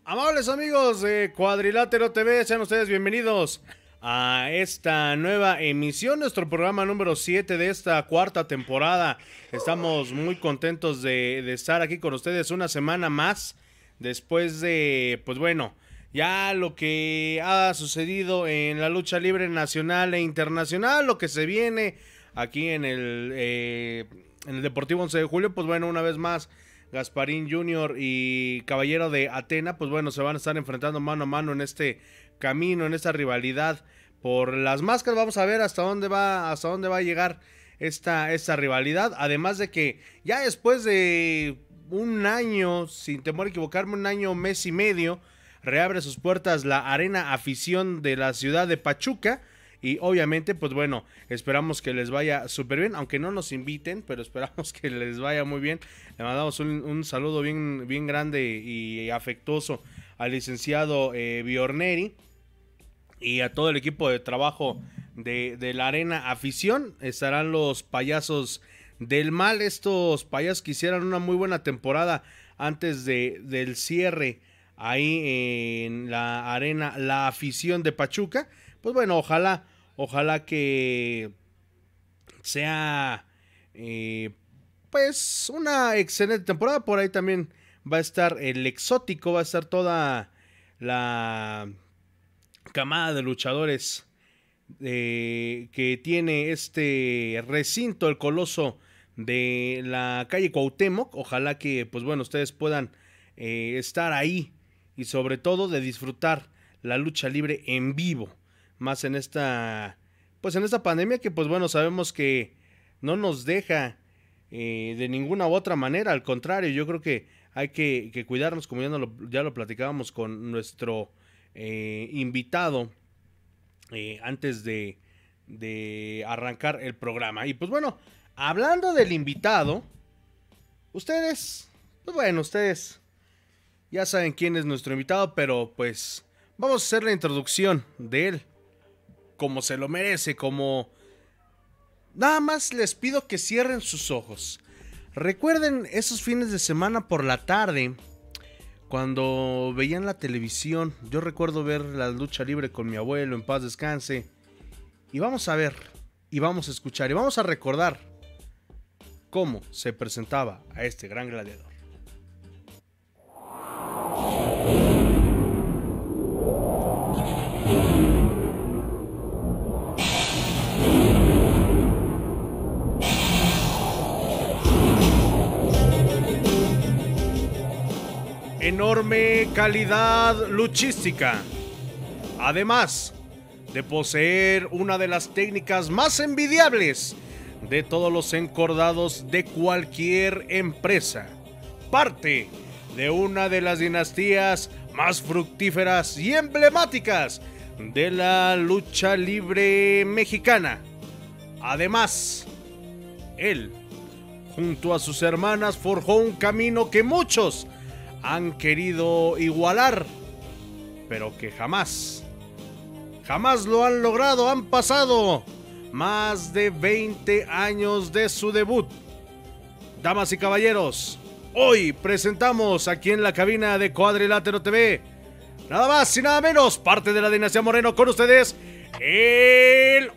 Amables amigos de Cuadrilátero TV, sean ustedes bienvenidos a esta nueva emisión, nuestro programa número 7 de esta cuarta temporada. Estamos muy contentos de estar aquí con ustedes una semana más, después de, pues bueno, ya lo que ha sucedido en la lucha libre nacional e internacional, lo que se viene aquí en el Deportivo 11 de Julio, pues bueno, una vez más, Gasparín Jr. y Caballero de Atena, pues bueno, se van a estar enfrentando mano a mano en este camino, en esta rivalidad por las máscaras. Vamos a ver hasta dónde va a llegar esta rivalidad. Además de que ya después de un año, sin temor a equivocarme, un año, mes y medio, reabre sus puertas la Arena Afición de la ciudad de Pachuca. Y obviamente, pues bueno, esperamos que les vaya súper bien, aunque no nos inviten, pero esperamos que les vaya muy bien. Le mandamos un saludo bien grande y afectuoso al licenciado Biorneri y a todo el equipo de trabajo de la Arena Afición. Estarán los payasos del mal, estos payasos que hicieron una muy buena temporada antes del cierre ahí en la Arena La Afición de Pachuca. Pues bueno, ojalá que sea pues una excelente temporada. Por ahí también va a estar el Exótico, va a estar toda la camada de luchadores que tiene este recinto, el Coloso de la calle Cuauhtémoc. Ojalá que, pues bueno, ustedes puedan estar ahí y sobre todo de disfrutar la lucha libre en vivo, más en esta pandemia que, pues bueno, sabemos que no nos deja de ninguna u otra manera. Al contrario, yo creo que hay que cuidarnos, como ya lo platicábamos con nuestro invitado antes de arrancar el programa. Y pues bueno, hablando del invitado, ustedes ya saben quién es nuestro invitado, pero pues vamos a hacer la introducción de él como se lo merece, como... Nada más les pido que cierren sus ojos. Recuerden esos fines de semana por la tarde, cuando veían la televisión. Yo recuerdo ver la lucha libre con mi abuelo, en paz descanse. Y vamos a ver, y vamos a escuchar, y vamos a recordar cómo se presentaba a este gran gladiador. Enorme calidad luchística, además de poseer una de las técnicas más envidiables de todos los encordados de cualquier empresa, parte de una de las dinastías más fructíferas y emblemáticas de la lucha libre mexicana. Además, él, junto a sus hermanas, forjó un camino que muchos han querido igualar, pero que jamás lo han logrado. Han pasado más de 20 años de su debut. Damas y caballeros, hoy presentamos aquí en la cabina de Cuadrilátero TV, nada más y nada menos, parte de la dinastía Moreno, con ustedes, el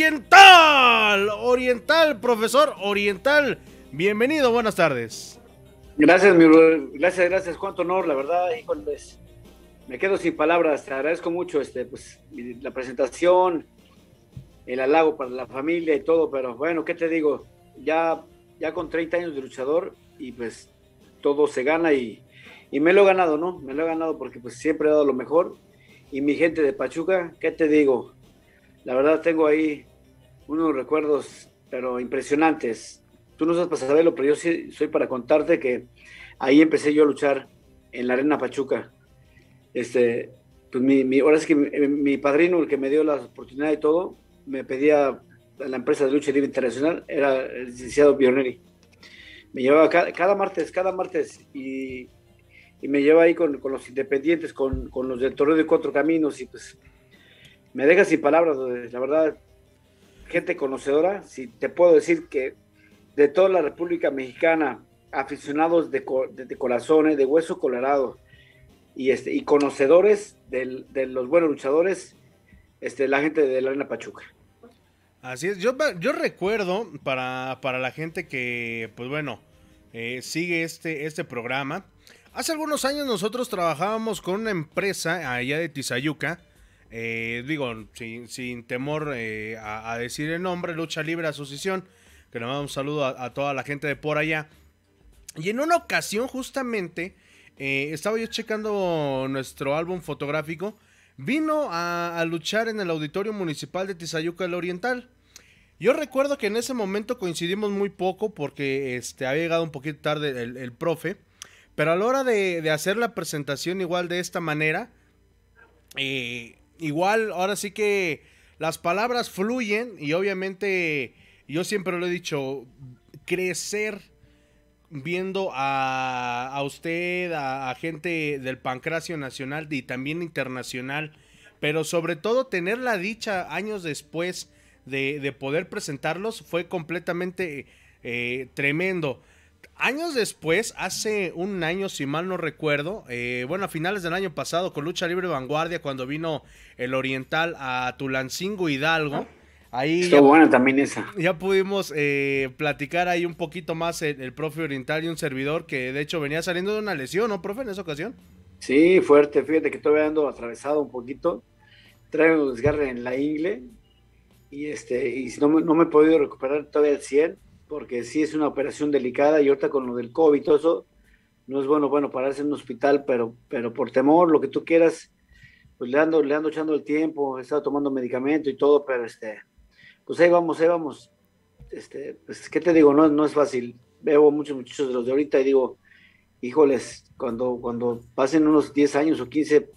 Oriental, profesor Oriental. Bienvenido, buenas tardes. Gracias, mi bro. Gracias, cuánto honor, la verdad, híjoles, me quedo sin palabras. Te agradezco mucho pues, la presentación, el halago para la familia y todo, pero bueno, ¿qué te digo? Ya con 30 años de luchador y pues todo se gana y me lo he ganado, ¿no? Me lo he ganado porque pues siempre he dado lo mejor. Y mi gente de Pachuca, ¿qué te digo? La verdad tengo ahí unos recuerdos, pero impresionantes. Tú no sabes para saberlo, pero yo sí soy para contarte que ahí empecé yo a luchar en la Arena Pachuca. Pues ahora es que mi padrino, el que me dio la oportunidad y todo, me pedía a la empresa de lucha libre internacional, era el licenciado Biorneri. Me llevaba cada martes y me llevaba ahí con los independientes, con los del Torneo de Cuatro Caminos, y pues me deja sin palabras, la verdad, gente conocedora. Si te puedo decir que de toda la República Mexicana, aficionados de corazones, de hueso colorado, y conocedores de los buenos luchadores, la gente de la Arena Pachuca. Así es, yo recuerdo para la gente que, pues bueno, sigue este programa. Hace algunos años nosotros trabajábamos con una empresa allá de Tizayuca, digo, sin temor a decir el nombre, Lucha Libre Asociación, que le mando un saludo a toda la gente de por allá. Y en una ocasión justamente estaba yo checando nuestro álbum fotográfico. Vino a luchar en el Auditorio Municipal de Tizayuca del Oriental. Yo recuerdo que en ese momento coincidimos muy poco porque había llegado un poquito tarde el profe. Pero a la hora de hacer la presentación igual de esta manera, igual ahora sí que las palabras fluyen y obviamente yo siempre lo he dicho, crecer viendo a usted, a gente del Pancracio Nacional y también internacional, pero sobre todo tener la dicha años después de poder presentarlos fue completamente tremendo. Años después, hace un año si mal no recuerdo, bueno, a finales del año pasado con Lucha Libre Vanguardia, cuando vino el Oriental a Tulancingo Hidalgo, ahí estuvo buena también esa. Ya pudimos platicar ahí un poquito más el profe Oriental y un servidor que de hecho venía saliendo de una lesión, ¿no, profe, en esa ocasión? Sí, fuerte, fíjate que todavía ando atravesado un poquito, traigo un desgarre en la ingle y no me he podido recuperar todavía al 100, porque sí es una operación delicada y ahorita con lo del COVID, todo eso, no es bueno pararse en un hospital, pero por temor, lo que tú quieras, pues le ando echando el tiempo, he estado tomando medicamento y todo, pero pues ahí vamos, pues qué te digo, no es fácil, veo muchos muchachos de los de ahorita y digo, híjoles, cuando pasen unos 10 años o 15,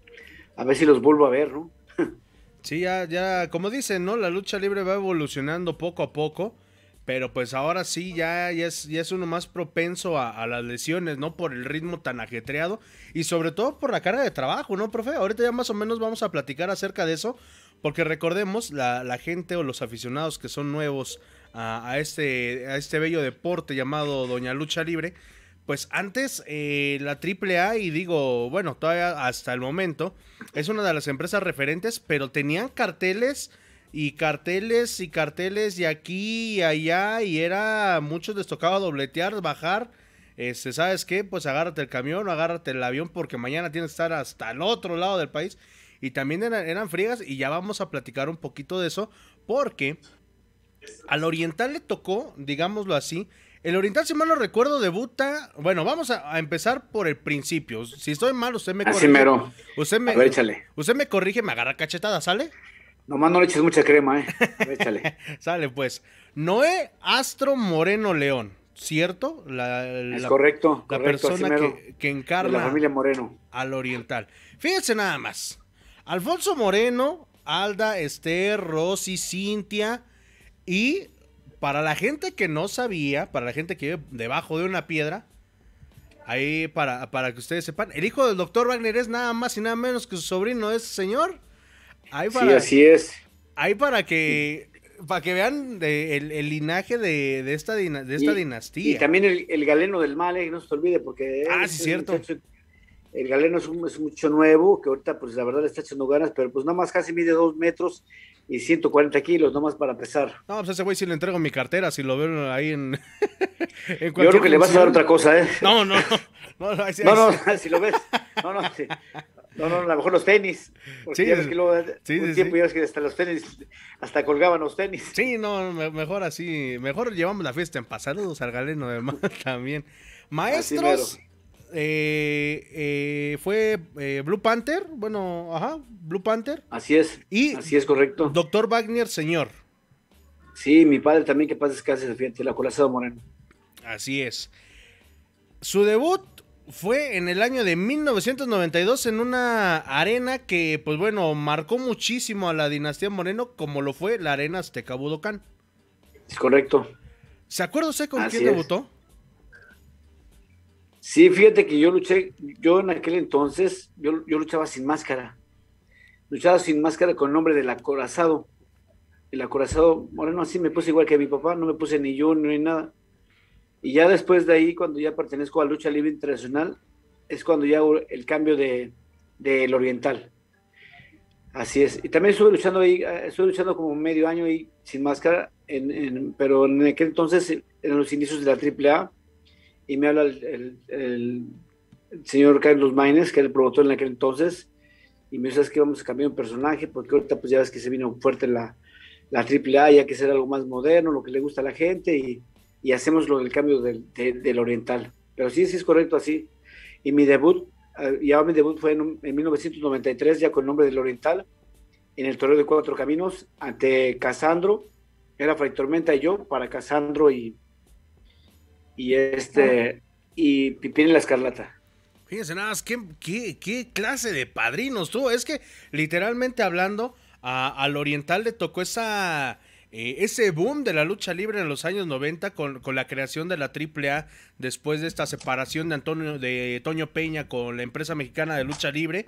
a ver si los vuelvo a ver, ¿no? Sí, ya, como dicen, ¿no? La lucha libre va evolucionando poco a poco. Pero pues ahora sí, ya es uno más propenso a las lesiones, ¿no? Por el ritmo tan ajetreado y sobre todo por la carga de trabajo, ¿no, profe? Ahorita ya más o menos vamos a platicar acerca de eso, porque recordemos, la gente o los aficionados que son nuevos a este bello deporte llamado Doña Lucha Libre, pues antes la AAA, y digo, bueno, todavía hasta el momento, es una de las empresas referentes, pero tenían carteles y carteles y aquí y allá, y muchos les tocaba dobletear, bajar, ¿sabes qué? Pues agárrate el camión o agárrate el avión porque mañana tienes que estar hasta el otro lado del país, y también eran friegas, y ya vamos a platicar un poquito de eso, porque al Oriental le tocó, digámoslo así, el Oriental, si mal no recuerdo, debuta, bueno, vamos a empezar por el principio, si estoy mal, usted me corrige. Así mero, a ver, échale. Usted me corrige, me agarra cachetada, ¿sale? Nomás no le eches mucha crema, échale. Sale pues. Noé Astro Moreno León, ¿cierto? Es correcto. La persona que encarna de la familia Moreno al Oriental. Fíjense nada más. Alfonso Moreno, Alda, Esther, Rosy, Cintia. Y para la gente que no sabía, para la gente que vive debajo de una piedra, ahí para que ustedes sepan, el hijo del doctor Wagner es nada más y nada menos que su sobrino, ese señor. Sí, así es. Ahí para que vean el linaje de esta dinastía. Y también el galeno del mal, no se te olvide, porque sí, cierto. El galeno es mucho nuevo, que ahorita pues la verdad le está echando ganas, pero pues nada más casi mide 2 metros y 140 kilos, nomás para pesar. No, pues ese güey sí le entrego mi cartera, si lo veo ahí en Yo creo que le vas a dar otra cosa, ¿eh? No, si lo ves, sí. No, a lo mejor los tenis. Porque sí, ya ves que luego tiempo ya ves que hasta los tenis, hasta colgaban los tenis. Sí, no, mejor así. Mejor llevamos la fiesta en paz. Saludos al galeno de más también. Maestros, fue Blue Panther. Bueno, Blue Panther. Así es. Así es, correcto. Doctor Wagner, señor. Sí, mi padre también, que paz descanse, fíjate, el acorazado Moreno. Así es. Su debut fue en el año de 1992 en una arena que, pues bueno, marcó muchísimo a la dinastía Moreno, como lo fue la Arena Azteca Budokán. Es correcto. ¿Se acuerda usted con quién debutó? Sí, fíjate que yo en aquel entonces, yo luchaba sin máscara. Luchaba sin máscara con el nombre del acorazado. El acorazado Moreno, así me puse igual que mi papá, no me puse ni yo ni nada. Y ya después de ahí, cuando ya pertenezco a Lucha Libre Internacional, es cuando ya hago el cambio del oriental. Así es. Y también estuve luchando como medio año y sin máscara, pero en aquel entonces, en los inicios de la AAA, y me habla el señor Carlos Maínez, que era el promotor en aquel entonces, y me dice, ¿sabes qué? Vamos a cambiar un personaje, porque ahorita pues ya ves que se vino fuerte la AAA, ya que ser algo más moderno, lo que le gusta a la gente, y hacemos lo del cambio del oriental. Pero sí, sí es correcto así. Y mi debut fue en 1993, ya con el nombre del oriental, en el Torneo de Cuatro Caminos, ante Casandro, era Fray Tormenta y yo, para Casandro y Pipín y la Escarlata. Fíjense nada más, ¿qué clase de padrinos tuvo? Es que, literalmente hablando, al oriental le tocó ese boom de la lucha libre en los años 90 con la creación de la AAA, después de esta separación de Toño Peña con la empresa mexicana de lucha libre,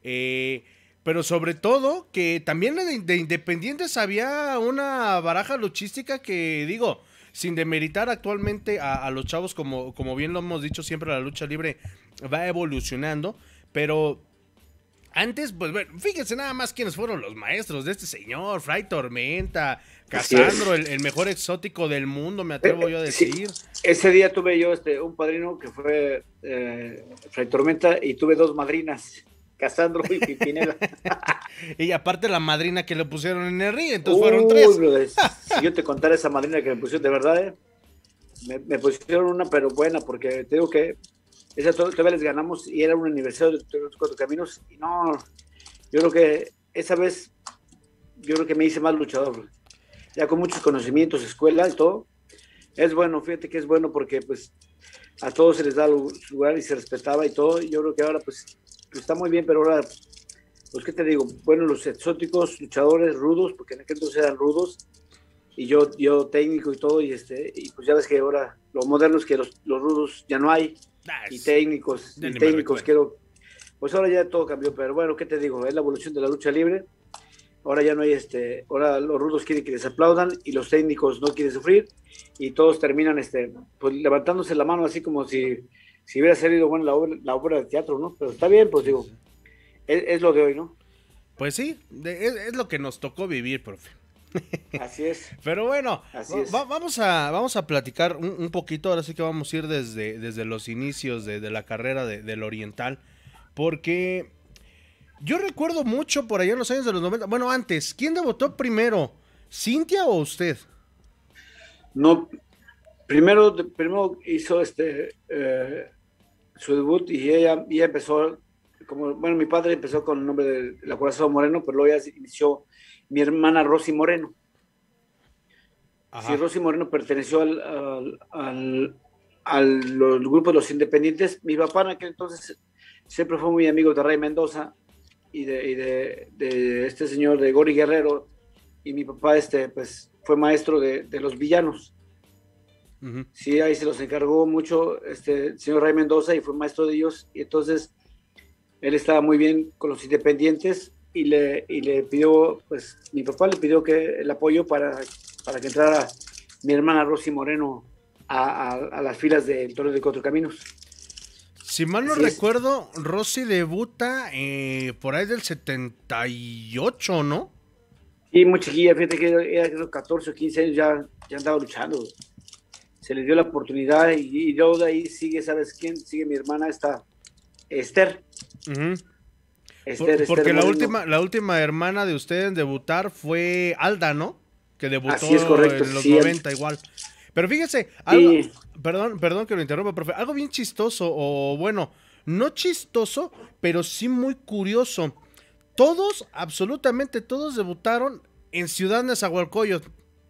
pero sobre todo que también de independientes había una baraja luchística que, digo, sin demeritar actualmente a los chavos, como bien lo hemos dicho siempre, la lucha libre va evolucionando, pero antes, pues bueno, fíjense nada más quiénes fueron los maestros de este señor, Fray Tormenta, Casandro, el mejor exótico del mundo, me atrevo yo a decir. Sí. Ese día tuve yo un padrino que fue Fray Tormenta, y tuve dos madrinas, Casandro y Pipinela. Y aparte la madrina que le pusieron en el ring, entonces fueron tres. Brother, si yo te contara esa madrina que me pusieron, de verdad, me pusieron una, pero buena, porque te digo que esa todavía les ganamos, y era un aniversario de los Cuatro Caminos, y no, yo creo que esa vez, me hice más luchador, ya con muchos conocimientos, escuela y todo. Es bueno, fíjate que es bueno, porque pues a todos se les da su lugar y se respetaba y todo. Yo creo que ahora pues está muy bien, pero ahora, pues qué te digo, bueno, los exóticos, luchadores rudos, porque en aquel entonces eran rudos, y yo técnico y todo, y pues ya ves que ahora lo moderno es que los rudos ya no hay, y técnicos quiero, pues ahora ya todo cambió, pero bueno, qué te digo, es la evolución de la lucha libre. Ahora ya no hay ahora los rudos quieren que les aplaudan, y los técnicos no quieren sufrir, y todos terminan pues levantándose la mano, así como si hubiera salido bueno la obra de teatro, ¿no? Pero está bien, pues digo, es lo de hoy, ¿no? Pues sí, es lo que nos tocó vivir, profe. Así es. Pero bueno, vamos vamos a platicar un poquito, ahora sí que vamos a ir desde los inicios de la carrera del oriental, porque yo recuerdo mucho por allá en los años de los 90, bueno, antes, ¿quién debutó primero? ¿Cintia o usted? No, primero hizo su debut, y ella empezó, bueno, mi padre empezó con el nombre de la Corazón Moreno, pero luego ya inició mi hermana Rosy Moreno. Ajá. Sí, Rosy Moreno perteneció al grupo de los independientes. Mi papá en aquel entonces siempre fue muy amigo de Ray Mendoza y de este señor de Gori Guerrero, y mi papá pues fue maestro de los villanos. Uh-huh. Sí, ahí se los encargó mucho el señor Ray Mendoza, y fue maestro de ellos, y entonces él estaba muy bien con los independientes, y le pidió, pues mi papá le pidió que el apoyo para que entrara mi hermana Rosy Moreno a las filas del Torneo de Cuatro Caminos. Si mal no recuerdo, Rosy debuta por ahí del 78, ¿no? Sí, muy chiquilla, fíjate que era 14 o 15 años, ya andaba luchando. Se le dio la oportunidad, y luego de ahí sigue, ¿sabes quién? Sigue mi hermana, Esther. Uh-huh. Porque la última hermana de ustedes en debutar fue Alda, ¿no? Que debutó así es, correcto, en los 90 igual. Pero fíjese, perdón que lo interrumpa, profe, algo bien chistoso, o bueno, no chistoso, pero sí muy curioso. Todos, absolutamente todos, debutaron en Ciudad Nezahualcóyotl.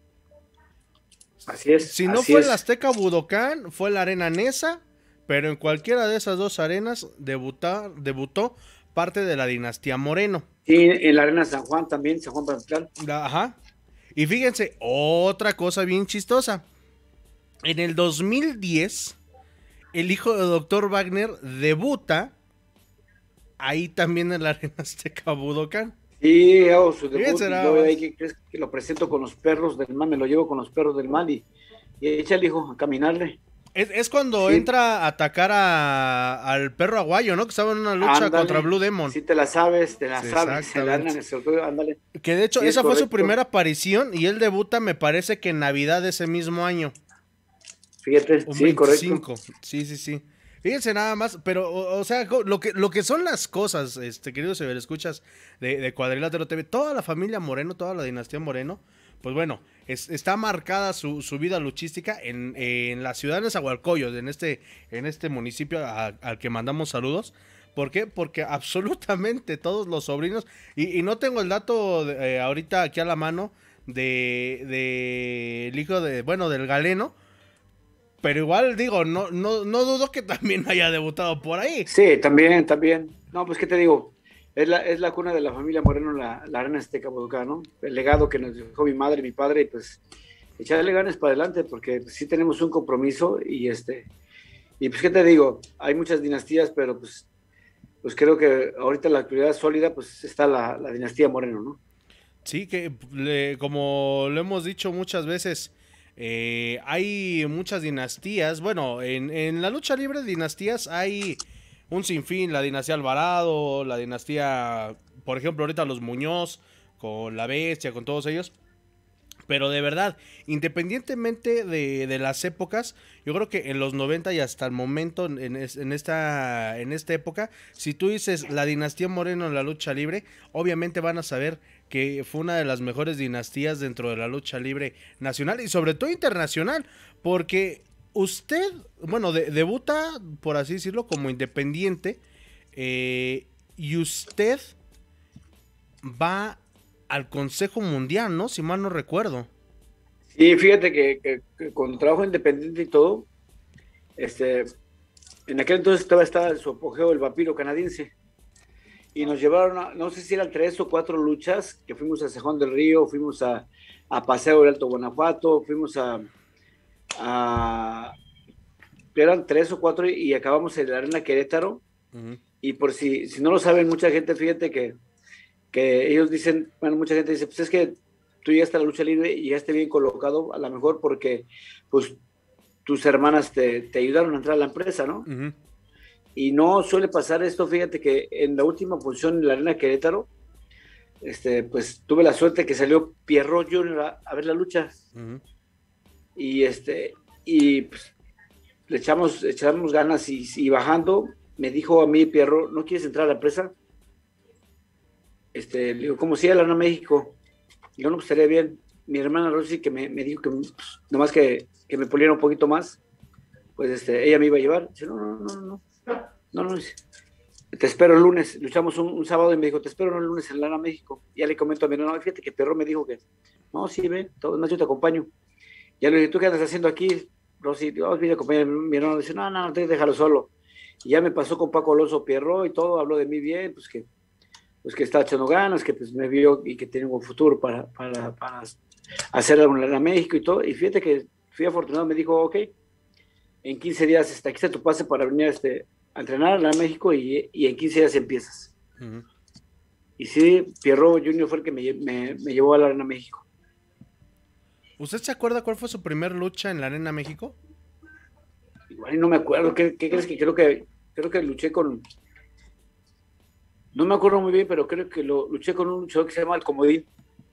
Así es. Si no fue el Azteca Budokán, fue la Arena Neza, pero en cualquiera de esas dos arenas debutó parte de la dinastía Moreno. Sí, en la Arena San Juan también, San Juan Pantlán. Ajá. Y fíjense, otra cosa bien chistosa. En el 2010, el hijo de Dr. Wagner debuta ahí también en la Arena Azteca Budokán. Sí, su debut. Yo ahí lo presento con los perros del mal, me lo llevo con los perros del mal, y echa el hijo a caminarle. Es cuando Sí, entra a atacar al perro aguayo, ¿no? Que estaba en una lucha contra ándale. Blue Demon. Si te la sabes, te la Sí, sabes. En la arena exactamente. en el sorteo, ándale. Que de hecho, Sí, es esa fue su correcto. primera aparición y él debuta, me parece que en Navidad de ese mismo año. Fíjate, Un sí, correcto. 25. Sí, sí, sí. Fíjense nada más, pero, o sea, lo que son las cosas, queridos escuchas de Cuadrilátero TV, toda la familia Moreno, toda la dinastía Moreno, pues bueno, está marcada su vida luchística en la ciudad de Nezahualcóyotl, en este municipio al que mandamos saludos. ¿Por qué? Porque absolutamente todos los sobrinos, y no tengo el dato ahorita aquí a la mano el hijo del galeno, pero igual digo, no dudo que también haya debutado por ahí. Sí, también, también. No, pues, ¿qué te digo? Es la cuna de la familia Moreno, la arena Azteca Bodoca, ¿no? El legado que nos dejó mi madre y mi padre, y pues echarle ganas para adelante, porque pues, sí tenemos un compromiso y pues, ¿qué te digo? Hay muchas dinastías, pero pues creo que ahorita la actualidad sólida, pues está la dinastía Moreno, ¿no? Sí, que como lo hemos dicho muchas veces, hay muchas dinastías. Bueno, en la lucha libre de dinastías hay un sinfín. La dinastía Alvarado, la dinastía, por ejemplo, ahorita los Muñoz, con la Bestia, con todos ellos. Pero de verdad, independientemente de las épocas, yo creo que en los 90 y hasta el momento, en esta época, si tú dices la dinastía Moreno en la lucha libre, obviamente van a saber que fue una de las mejores dinastías dentro de la lucha libre nacional y sobre todo internacional, porque usted, bueno, debuta, por así decirlo, como independiente, y usted va al Consejo Mundial, ¿no? Si mal no recuerdo. Sí, fíjate que con trabajo independiente y todo, este, en aquel entonces estaba en su apogeo el vampiro canadiense. Y nos llevaron, no sé si eran 3 o 4 luchas, que fuimos a Cejón del Río, fuimos a Paseo del Alto Guanajuato, fuimos a eran 3 o 4 y acabamos en la Arena Querétaro. Ujú. Y por si no lo saben, mucha gente, fíjate que ellos dicen, bueno, mucha gente dice, pues es que tú llegaste a la lucha libre y llegaste bien colocado, a lo mejor porque pues tus hermanas te ayudaron a entrar a la empresa, ¿no? Ujú. Y no suele pasar esto, fíjate que en la última función en la Arena Querétaro, pues tuve la suerte que salió Pierrot Jr. a ver la lucha Ujú. y y pues, echamos ganas y bajando me dijo a mí Pierrot, ¿no quieres entrar a la empresa? Le digo, ¿cómo si a la Arena México? Y yo no, pues estaría bien. Mi hermana Rosy que me dijo que pues, nomás que me puliera un poquito más, pues ella me iba a llevar. Dice, no, te espero el lunes. Luchamos un sábado y me dijo, te espero el lunes en Lana, México. Y ya le comento a mi hermano, fíjate que Perro me dijo que, no, sí, ven, todo más yo te acompaño. Ya le dije, ¿tú qué andas haciendo aquí, Rosy? Digo, vine a acompañar. Mi hermano dice, no, déjalo solo. Y ya me pasó con Paco Alonso Pierro y todo, habló de mí bien, pues que está echando ganas, que pues me vio y que tiene un buen futuro para hacer algo en Lana, México y todo. Y fíjate que fui afortunado, me dijo, ok, en 15 días aquí está tu pase para venir a entrenar a México y en 15 días empiezas. Ujú. Y sí, Pierro Junior fue el que me llevó a la Arena México. ¿Usted se acuerda cuál fue su primer lucha en la Arena México? Igual y no me acuerdo, ¿qué crees que creo que luché con, no me acuerdo muy bien, pero creo que luché con un luchador que se llama El Comodín.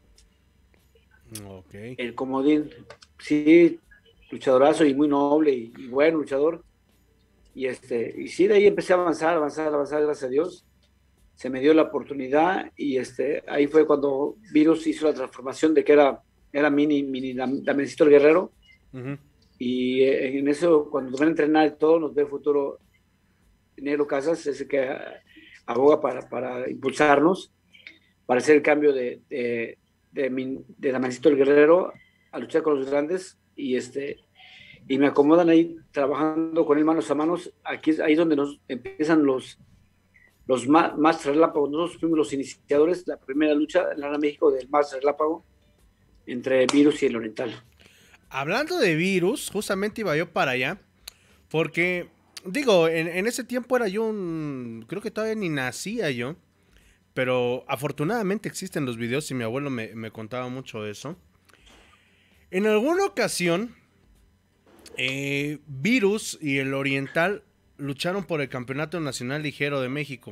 Ok. El Comodín, sí, luchadorazo y muy noble y buen luchador. Y sí, de ahí empecé a avanzar, gracias a Dios. Se me dio la oportunidad y ahí fue cuando Virus hizo la transformación de que era mini Damencito el Guerrero. Ujú. Y en eso, cuando nos van a entrenar y todo, nos ve el futuro Negro Casas, ese que aboga para impulsarnos, para hacer el cambio de Damencito el Guerrero a luchar con los grandes. Y me acomodan ahí trabajando con él manos a manos. Aquí es ahí donde nos empiezan los Master Relápago. Nosotros fuimos los iniciadores, la primera lucha en la Arena México del Master Relápago entre Virus y el Oriental. Hablando de Virus, justamente iba yo para allá, porque, digo, en ese tiempo era yo creo que todavía ni nacía yo, pero afortunadamente existen los videos y mi abuelo me contaba mucho eso. En alguna ocasión, Virus y el Oriental lucharon por el Campeonato Nacional Ligero de México.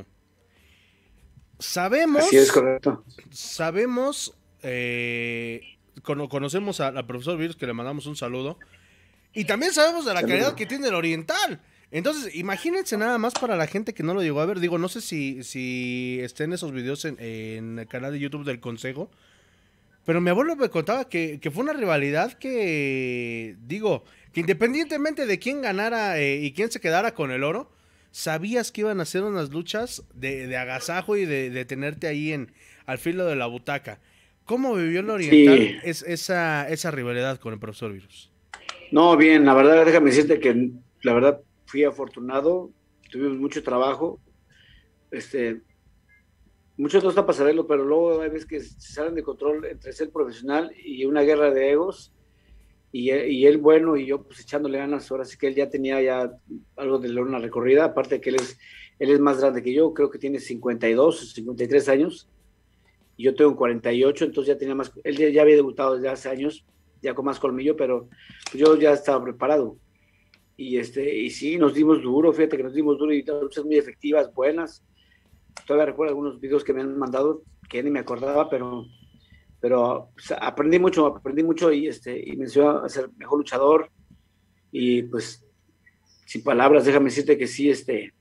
Así es, correcto. Sabemos, conocemos al profesor Virus, que le mandamos un saludo, y también sabemos de la calidad que tiene el Oriental. Entonces, imagínense nada más para la gente que no lo llegó a ver. Digo, no sé si estén esos videos en el canal de YouTube del Consejo, pero mi abuelo me contaba que fue una rivalidad que, digo, que independientemente de quién ganara y quién se quedara con el oro, sabías que iban a ser unas luchas de agasajo y de tenerte ahí al filo de la butaca. ¿Cómo vivió el Oriental esa rivalidad con el profesor Virus? No, bien, la verdad, déjame decirte que la verdad fui afortunado, tuvimos mucho trabajo, muchos no está para saberlo, pero luego hay veces que se salen de control entre ser profesional y una guerra de egos, y él bueno, y yo pues echándole ganas. Ahora sí que él ya tenía algo de una recorrida, aparte que él es más grande que yo, creo que tiene 52 o 53 años, y yo tengo 48, entonces ya tenía más, él ya había debutado desde hace años, ya con más colmillo, pero pues yo ya estaba preparado. Y sí, nos dimos duro, fíjate que nos dimos duro, y luchas muy efectivas, buenas. Todavía recuerdo algunos videos que me han mandado que ni me acordaba, pero pues, aprendí mucho y me enseñó a ser mejor luchador. Y pues, sin palabras, déjame decirte que sí,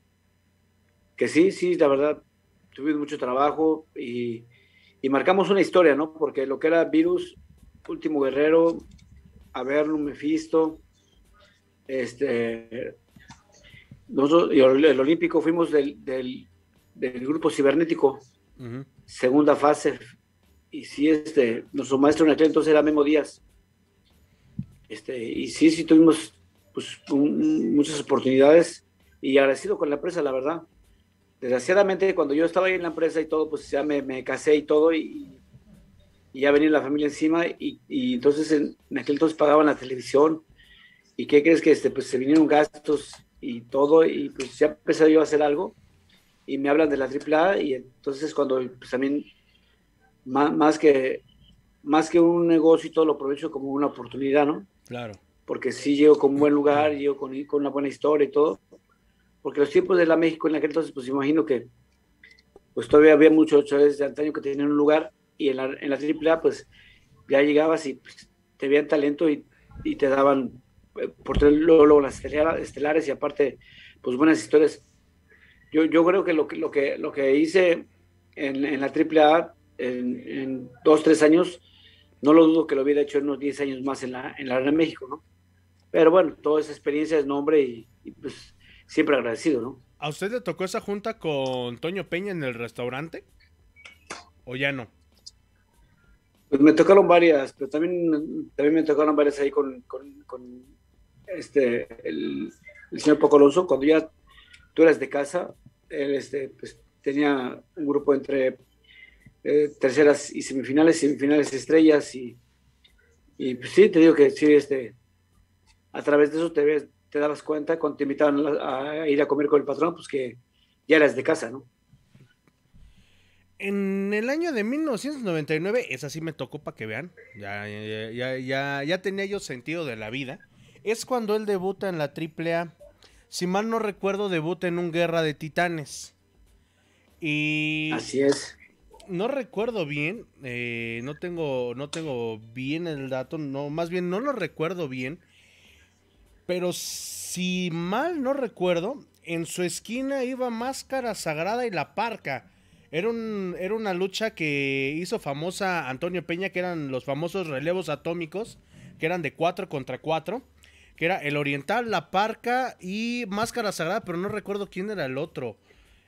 sí, la verdad, tuvimos mucho trabajo y marcamos una historia, ¿no? Porque lo que era Virus, Último Guerrero, Averno, Mephisto, nosotros y el Olímpico fuimos del grupo cibernético, segunda fase, y sí, nuestro maestro en aquel entonces era Memo Díaz, y sí tuvimos pues muchas oportunidades, y agradecido con la empresa, la verdad. Desgraciadamente, cuando yo estaba ahí en la empresa y todo, pues ya me casé y todo, y ya venía la familia encima, y entonces en aquel entonces pagaban la televisión. ¿Y qué crees? Que pues se vinieron gastos y todo, y pues ya empecé yo a hacer algo, y me hablan de la AAA, y entonces cuando pues también más que un negocio y todo, lo aprovecho como una oportunidad, ¿no? Claro. Porque sí llego con un buen lugar, llego con una buena historia y todo, porque los tiempos de la México en aquel entonces, pues imagino que pues todavía había muchos chavales de antaño que tenían un lugar, y en la AAA pues ya llegabas y pues, te veían talento y te daban por tener luego las estelares, y aparte pues buenas historias. Yo creo que lo que hice en la AAA en 2-3 años, no lo dudo que lo hubiera hecho en unos 10 años más en la Arena México, ¿no? Pero bueno, toda esa experiencia es nombre, y pues siempre agradecido, ¿no? ¿A usted le tocó esa junta con Toño Peña en el restaurante? ¿O ya no? Pues me tocaron varias, pero también me tocaron varias ahí con el señor Paco Alonso. Cuando ya tú eras de casa, él pues tenía un grupo entre terceras y semifinales estrellas, y pues sí, te digo que sí, a través de eso te dabas cuenta cuando te invitaban a ir a comer con el patrón, pues que ya eras de casa, ¿no? En el año de 1999, esa sí me tocó para que vean, ya tenía yo sentido de la vida. Es cuando él debuta en la AAA. Si mal no recuerdo, debuta en un Guerra de Titanes. Y así es. No recuerdo bien, no tengo bien el dato, no, más bien no lo recuerdo bien. Pero si mal no recuerdo, en su esquina iba Máscara Sagrada y La Parca. Era una lucha que hizo famosa Antonio Peña, que eran los famosos relevos atómicos, que eran de 4 contra 4, que era el Oriental, La Parca y Máscara Sagrada, pero no recuerdo quién era el otro.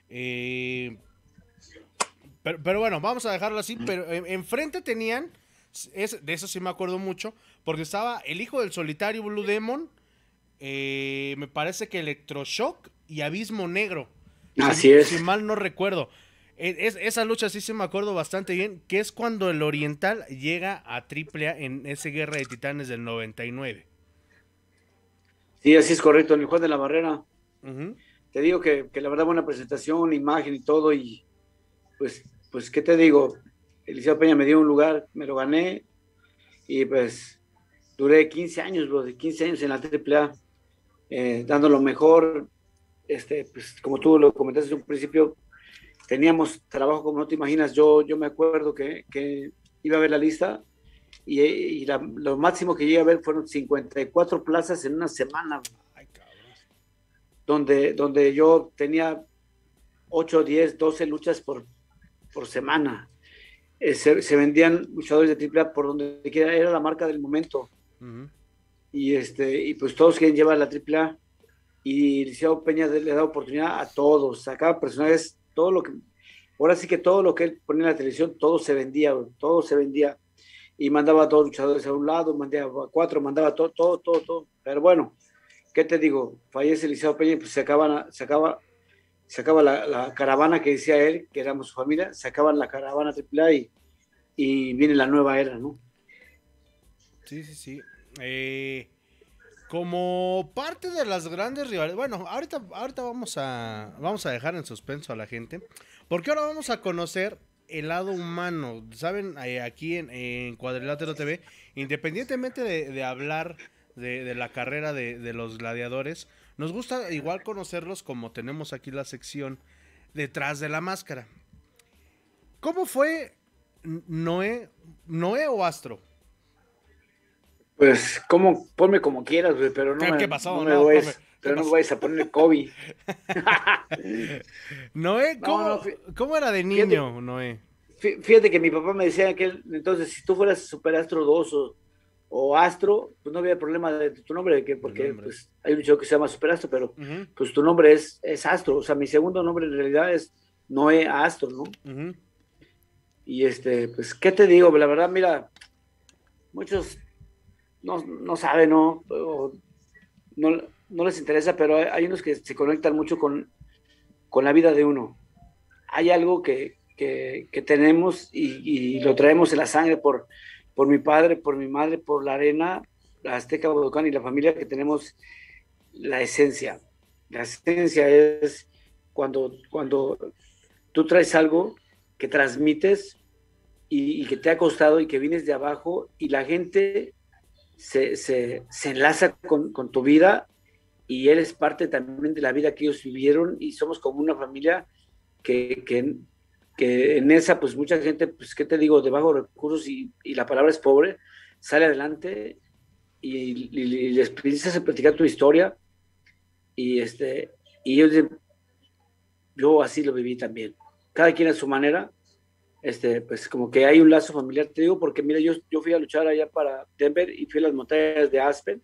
Pero bueno, vamos a dejarlo así. Pero enfrente tenían, de eso sí me acuerdo mucho, porque estaba el hijo del solitario Blue Demon, me parece que Electroshock y Abismo Negro. Así es. Si mal no recuerdo. Esa lucha sí se me acuerdo bastante bien, que es cuando el Oriental llega a AAA en ese Guerra de Titanes del 99. Sí, así es correcto, en el Juan de la Barrera. Te digo que la verdad, buena presentación, imagen y todo, y pues ¿qué te digo? Eliseo Peña me dio un lugar, me lo gané, y pues duré 15 años, bro, de 15 años en la AAA, dando lo mejor, pues como tú lo comentaste en un principio, teníamos trabajo como no te imaginas. Yo me acuerdo que iba a ver la lista y lo máximo que llegué a ver fueron 54 plazas en una semana, Ay, cabrón. donde yo tenía 8, 10, 12 luchas por semana. Se vendían luchadores de AAA por donde quiera, era la marca del momento. Ujú. Y pues todos quieren llevar la AAA y Liceo Peña le da oportunidad a todos, sacaba personajes, todo lo que, ahora sí que todo lo que él ponía en la televisión, todo se vendía, todo se vendía. Y mandaba a todos los luchadores a un lado, mandaba a 4, mandaba todo, todo, todo, todo. Pero bueno, ¿qué te digo? Fallece Liceo Peña y pues se acaba la caravana que decía él, que éramos su familia, se acaba la caravana AAA y viene la nueva era, ¿no? Sí, sí, sí. Como parte de las grandes rivales, bueno, ahorita vamos a dejar en suspenso a la gente, porque ahora vamos a conocer el lado humano. Saben, aquí en Cuadrilátero TV, independientemente de hablar de la carrera de los gladiadores, nos gusta igual conocerlos como tenemos aquí la sección detrás de la máscara. ¿Cómo fue Noé o Astro? Pues, ponme como quieras, güey, pero ¿Qué no pasó? me No, profe, vayas, ¿qué pero no me pasó? vayas a poner Kobe. Noé, No, no, ¿cómo era de fíjate, niño, Noé? fíjate que mi papá me decía que entonces si tú fueras Superastro 2 o Astro, pues no había problema de tu nombre, El porque nombre. pues hay un show que se llama Superastro, pero Ujú, pues tu nombre es Astro, o sea, mi segundo nombre en realidad es Noé Astro, ¿no? ujú. Y pues, ¿qué te digo? La verdad, mira, muchos no saben, ¿no? O no, no les interesa, pero hay unos que se conectan mucho con la vida de uno. Hay algo que tenemos y lo traemos en la sangre por mi padre, por mi madre, por la arena, la Azteca Vodocán y la familia que tenemos la esencia. La esencia es cuando tú traes algo que transmites y que te ha costado y que vienes de abajo y la gente se enlaza con tu vida y eres parte también de la vida que ellos vivieron y somos como una familia que, que, que en esa, pues mucha gente, pues, ¿qué te digo?, de bajos recursos y la palabra es pobre, sale adelante y les empiezas a platicar tu historia y, y ellos dicen, yo así lo viví también. Cada quien a su manera, pues como que hay un lazo familiar, te digo, porque mira, yo fui a luchar allá para Denver y fui a las montañas de Aspen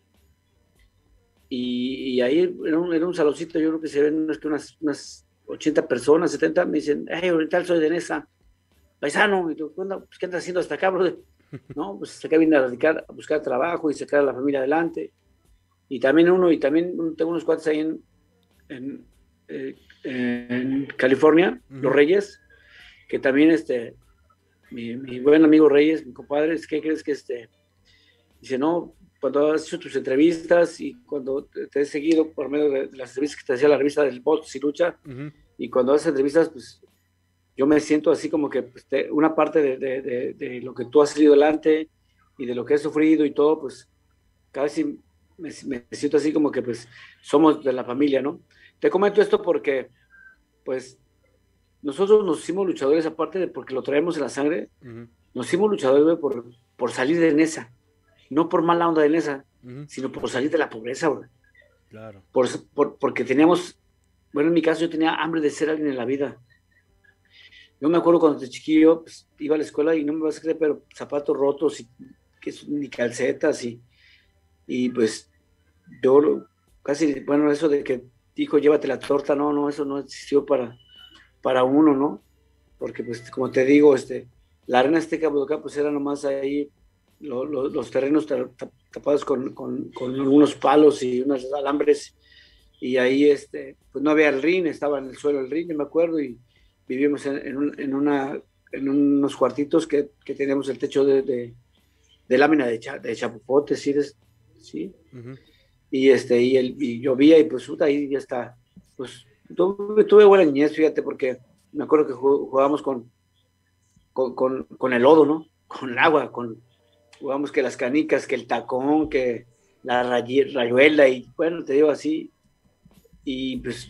y ahí era un saloncito, yo creo que se ven unas 80 personas, 70, me dicen, hey, oriental, soy de Nesa, paisano, y tú, pues, ¿qué andas haciendo hasta acá, brother? No, pues acá vine a radicar, a buscar trabajo y sacar a la familia adelante. Y también tengo unos cuates ahí en, en California, los Ujú. Reyes, que también mi buen amigo Reyes, mi compadre, ¿qué crees que dice, no, cuando has hecho tus entrevistas y cuando te he seguido por medio de las entrevistas que te hacía la revista del Box y Lucha, Ujú. y cuando haces entrevistas, pues yo me siento así como que pues, una parte de lo que tú has salido adelante y de lo que has sufrido y todo, pues casi me siento así como que pues somos de la familia, ¿no? Te comento esto porque pues nosotros nos hicimos luchadores aparte de porque lo traemos en la sangre, Ujú. nos hicimos luchadores güey, por salir de Nesa, no por mala onda de Nesa, Ujú. sino por salir de la pobreza, güey. Claro. Porque teníamos, bueno, en mi caso yo tenía hambre de ser alguien en la vida. Yo me acuerdo cuando de chiquillo pues, iba a la escuela y no me vas a creer, pero zapatos rotos y ni calcetas y pues yo casi, bueno, eso de que dijo llévate la torta, no, no, eso no existió para uno, ¿no? Porque pues como te digo, la arena azteca Budocá pues era nomás ahí los terrenos tapados con algunos palos y unos alambres y ahí pues no había el ring, estaba en el suelo el ring, me acuerdo, y vivíamos en unos cuartitos que teníamos el techo de lámina de chapopote, ¿sí? ¿Sí? Ujú. Y llovía y pues puta, ahí ya está. Pues tuve buena niñez, fíjate, porque me acuerdo que jugábamos con el lodo, ¿no? Con el Ujú. agua, jugamos que las canicas, que el tacón, que la rayuela, y bueno, te digo así, y pues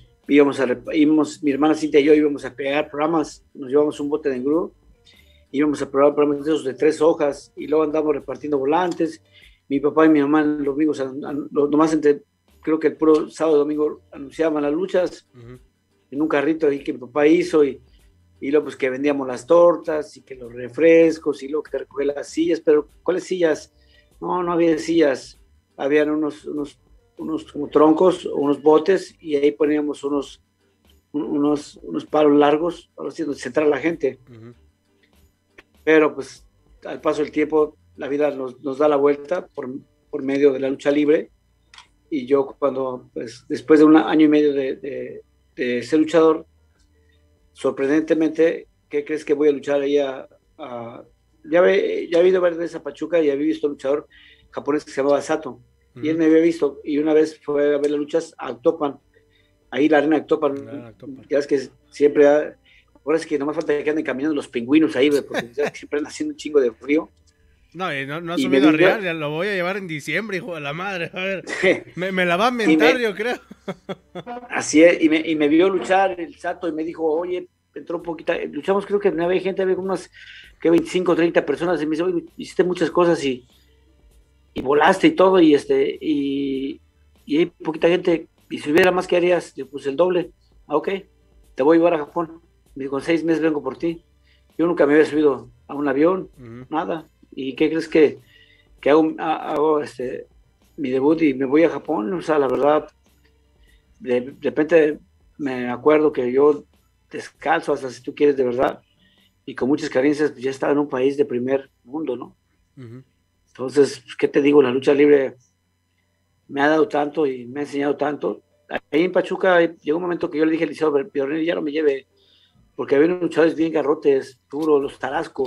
mi hermana Cintia y yo íbamos a pegar programas, nos llevamos un bote de engrudo, íbamos a probar programas de esos de 3 hojas, y luego andamos repartiendo volantes, mi papá y mi mamá los domingos, nomás creo que el puro sábado y domingo anunciaban las luchas, en un carrito ahí que mi papá hizo, y luego pues que vendíamos las tortas, y que los refrescos, y luego que recogía las sillas, pero ¿cuáles sillas? No había sillas, habían unos como troncos, unos botes, y ahí poníamos unos palos largos, para donde sentar a la gente. Pero pues al paso del tiempo, la vida nos da la vuelta por medio de la lucha libre, y yo cuando, pues después de 1 año y medio de ser luchador, sorprendentemente, ¿qué crees que voy a luchar ahí ya he ido a ver de Pachuca y había visto un luchador japonés que se llamaba Sato, y él me había visto, y una vez fue a ver las luchas a Actopan, ahí la arena Actopan, ya es que siempre, ahora es que no me falta que anden caminando los pingüinos ahí, porque siempre andan haciendo un chingo de frío. No ha subido a Real, ya lo voy a llevar en diciembre, hijo de la madre, a ver, me la va a mentar, yo creo. Así es, y me vio luchar el Sato, y me dijo, oye, entró un poquito, luchamos, creo que no había gente, había como unas 25, 30 personas, y me dice, oye, hiciste muchas cosas, y volaste y todo, y hay poquita gente, y si hubiera más, ¿qué harías? Yo, pues el doble. Ok, te voy a llevar a Japón. Me dijo, en 6 meses vengo por ti. Yo nunca me había subido a un avión, nada. ¿Y qué crees que hago mi debut y me voy a Japón? O sea, la verdad, de repente me acuerdo que yo descalzo, hasta si tú quieres, de verdad, y con muchas carencias, pues ya estaba en un país de primer mundo, ¿no? Entonces, pues, ¿qué te digo? La lucha libre me ha dado tanto y me ha enseñado tanto. Ahí en Pachuca llegó un momento que yo le dije al Liceo Pionero, ya no me lleve, porque había unos luchadores bien garrotes, duros, los Tarasco.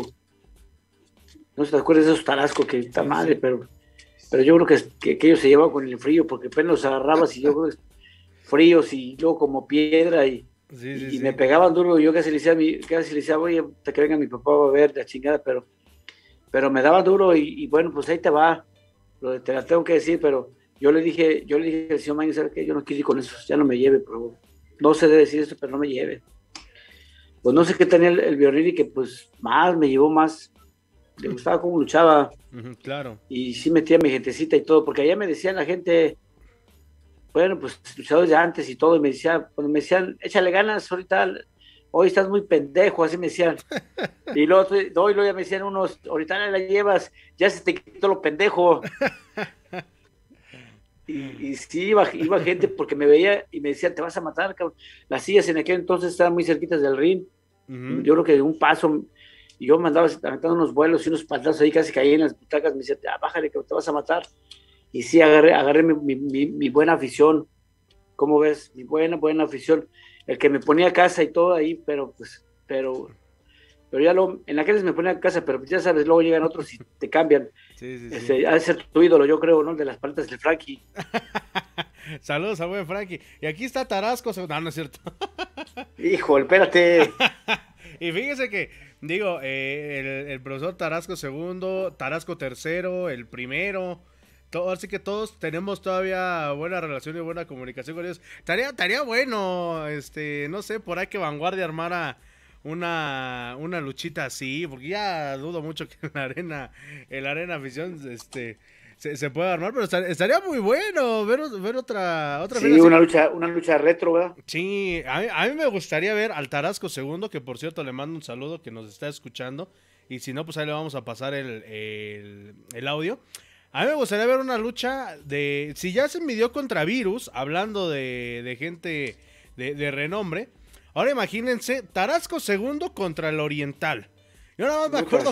No sé si te acuerdas de esos Tarasco, que está madre, pero yo creo que ellos se llevaban con el frío, porque apenas los agarrabas y yo creo que fríos y luego como piedra, y me pegaban duro. Yo casi le decía, oye, te que venga mi papá a ver la chingada, pero me daba duro, y bueno, pues ahí te va, te la tengo que decir, pero yo le dije al señor Maño, ¿sabes qué? Yo no quiero ir con eso, ya no me lleve, pero no se debe decir esto, pero no me lleve. Pues no sé qué tenía el Bioniri, que pues me llevó más, le gustaba cómo luchaba, claro, y sí metía mi gentecita y todo, porque allá me decían la gente, bueno, pues luchadores de antes y todo, y cuando me decían, échale ganas ahorita, hoy estás muy pendejo, así me decían. Y luego ya me decían unos, ahorita la llevas, ya se te quitó lo pendejo. Y sí, iba gente porque me veía y me decía, te vas a matar, cabrón. Las sillas en aquel entonces estaban muy cerquitas del ring. Yo creo que un paso, y yo me andaba aventando unos vuelos y unos patazos ahí, casi caí en las butacas. Me decía, bájale, que te vas a matar. Y sí, agarré mi buena afición. ¿Cómo ves? Mi buena afición. El que me ponía casa y todo ahí, pero ya en aquellas me ponía casa, pero ya sabes, luego llegan otros y te cambian. Sí. Ha de ser tu ídolo, yo creo, ¿no? De las paletas del Frankie. Saludos a buen Frankie. Y aquí está Tarasco. No es cierto. Hijo, espérate. Y fíjese que, digo, el profesor Tarasco segundo, Tarasco tercero, el primero. Así que todos tenemos todavía buena relación y buena comunicación con ellos. Estaría bueno, no sé, por ahí que Vanguardia armara una luchita así, porque ya dudo mucho que en la arena afición se pueda armar, pero estaría muy bueno ver otra sí, una lucha retro, ¿verdad? Sí, a mí me gustaría ver al Tarasco segundo, que por cierto le mando un saludo, que nos está escuchando, y si no, pues ahí le vamos a pasar el audio. A mí me gustaría ver una lucha si ya se midió contra Virus, hablando de gente de renombre. Ahora imagínense, Tarasco segundo contra el Oriental. Yo nada más me acuerdo.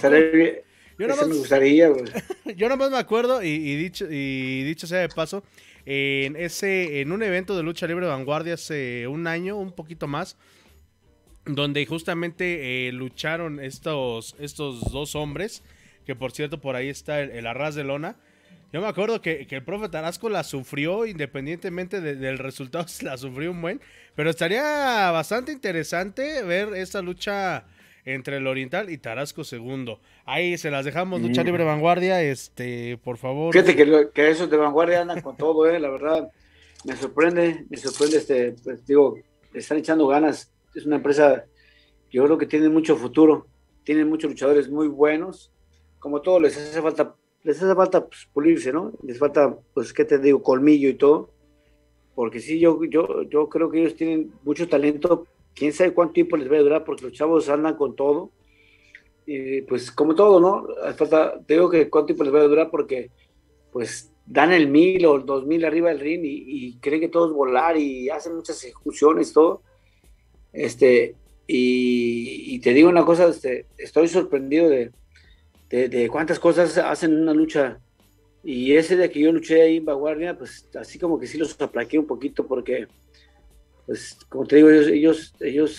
Yo nada más me acuerdo, y dicho sea de paso, en un evento de lucha libre de Vanguardia hace un año, un poquito más, donde justamente lucharon estos 2 hombres, que por cierto por ahí está el Arras de Lona. Yo me acuerdo que el profe Tarasco la sufrió, independientemente del resultado, la sufrió un buen. Pero estaría bastante interesante ver esta lucha entre el Oriental y Tarasco segundo. Ahí se las dejamos, Lucha Libre Vanguardia, por favor. Fíjate que esos de Vanguardia andan con todo, la verdad, me sorprende, pues digo, le están echando ganas, es una empresa, yo creo que tiene mucho futuro, tienen muchos luchadores muy buenos, como todo les hace falta pues, pulirse, ¿no? Les falta, pues, ¿qué te digo? Colmillo y todo, porque sí, yo creo que ellos tienen mucho talento, quién sabe cuánto tiempo les va a durar, porque los chavos andan con todo, y pues como todo, ¿no? Falta, te digo que cuánto tiempo les va a durar, porque pues dan el 1000 o el 2000 arriba del ring y creen que todo es volar y hacen muchas ejecuciones, todo, y te digo una cosa, estoy sorprendido de cuántas cosas hacen en una lucha. Y ese de que yo luché ahí en Vanguardia, pues así como que sí los aplaqué un poquito porque, pues como te digo, ellos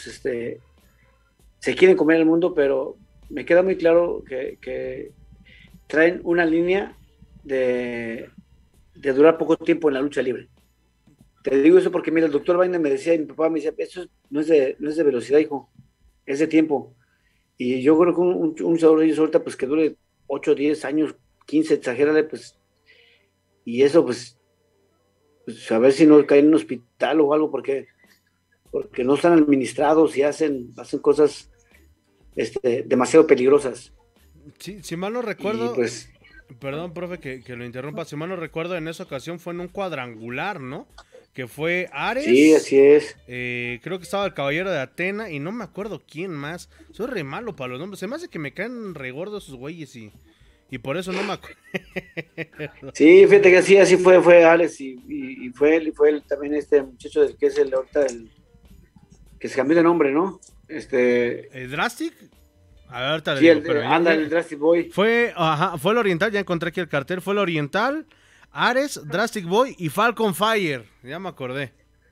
se quieren comer el mundo, pero me queda muy claro que traen una línea de durar poco tiempo en la lucha libre. Te digo eso porque, mira, el doctor Wagner me decía, y mi papá me decía, eso no es de velocidad, hijo, es de tiempo. Y yo creo que un luchador de ellos ahorita, pues que dure 8, 10 años, 15, exagérale, pues, y eso, pues a ver si no cae en un hospital o algo, porque no están administrados y hacen cosas demasiado peligrosas. Sí, si mal no recuerdo, y pues, perdón, profe, que lo interrumpa, si mal no recuerdo, en esa ocasión fue en un cuadrangular, ¿no? Que fue Ares. Sí, así es. Creo que estaba el Caballero de Atena y no me acuerdo quién más. Soy re malo para los nombres. Se me hace que me caen re gordos esos güeyes y por eso no me acuerdo. Sí, fíjate que así fue Alex y fue él también muchacho del que es ahorita que se cambió de nombre, ¿no? ¿Drastic? A ver, ahorita sí, le digo, el Drastic Boy. Fue el Oriental, ya encontré aquí el cartel. Fue el Oriental, Ares, Drastic Boy y Falcon Fire. Ya me acordé.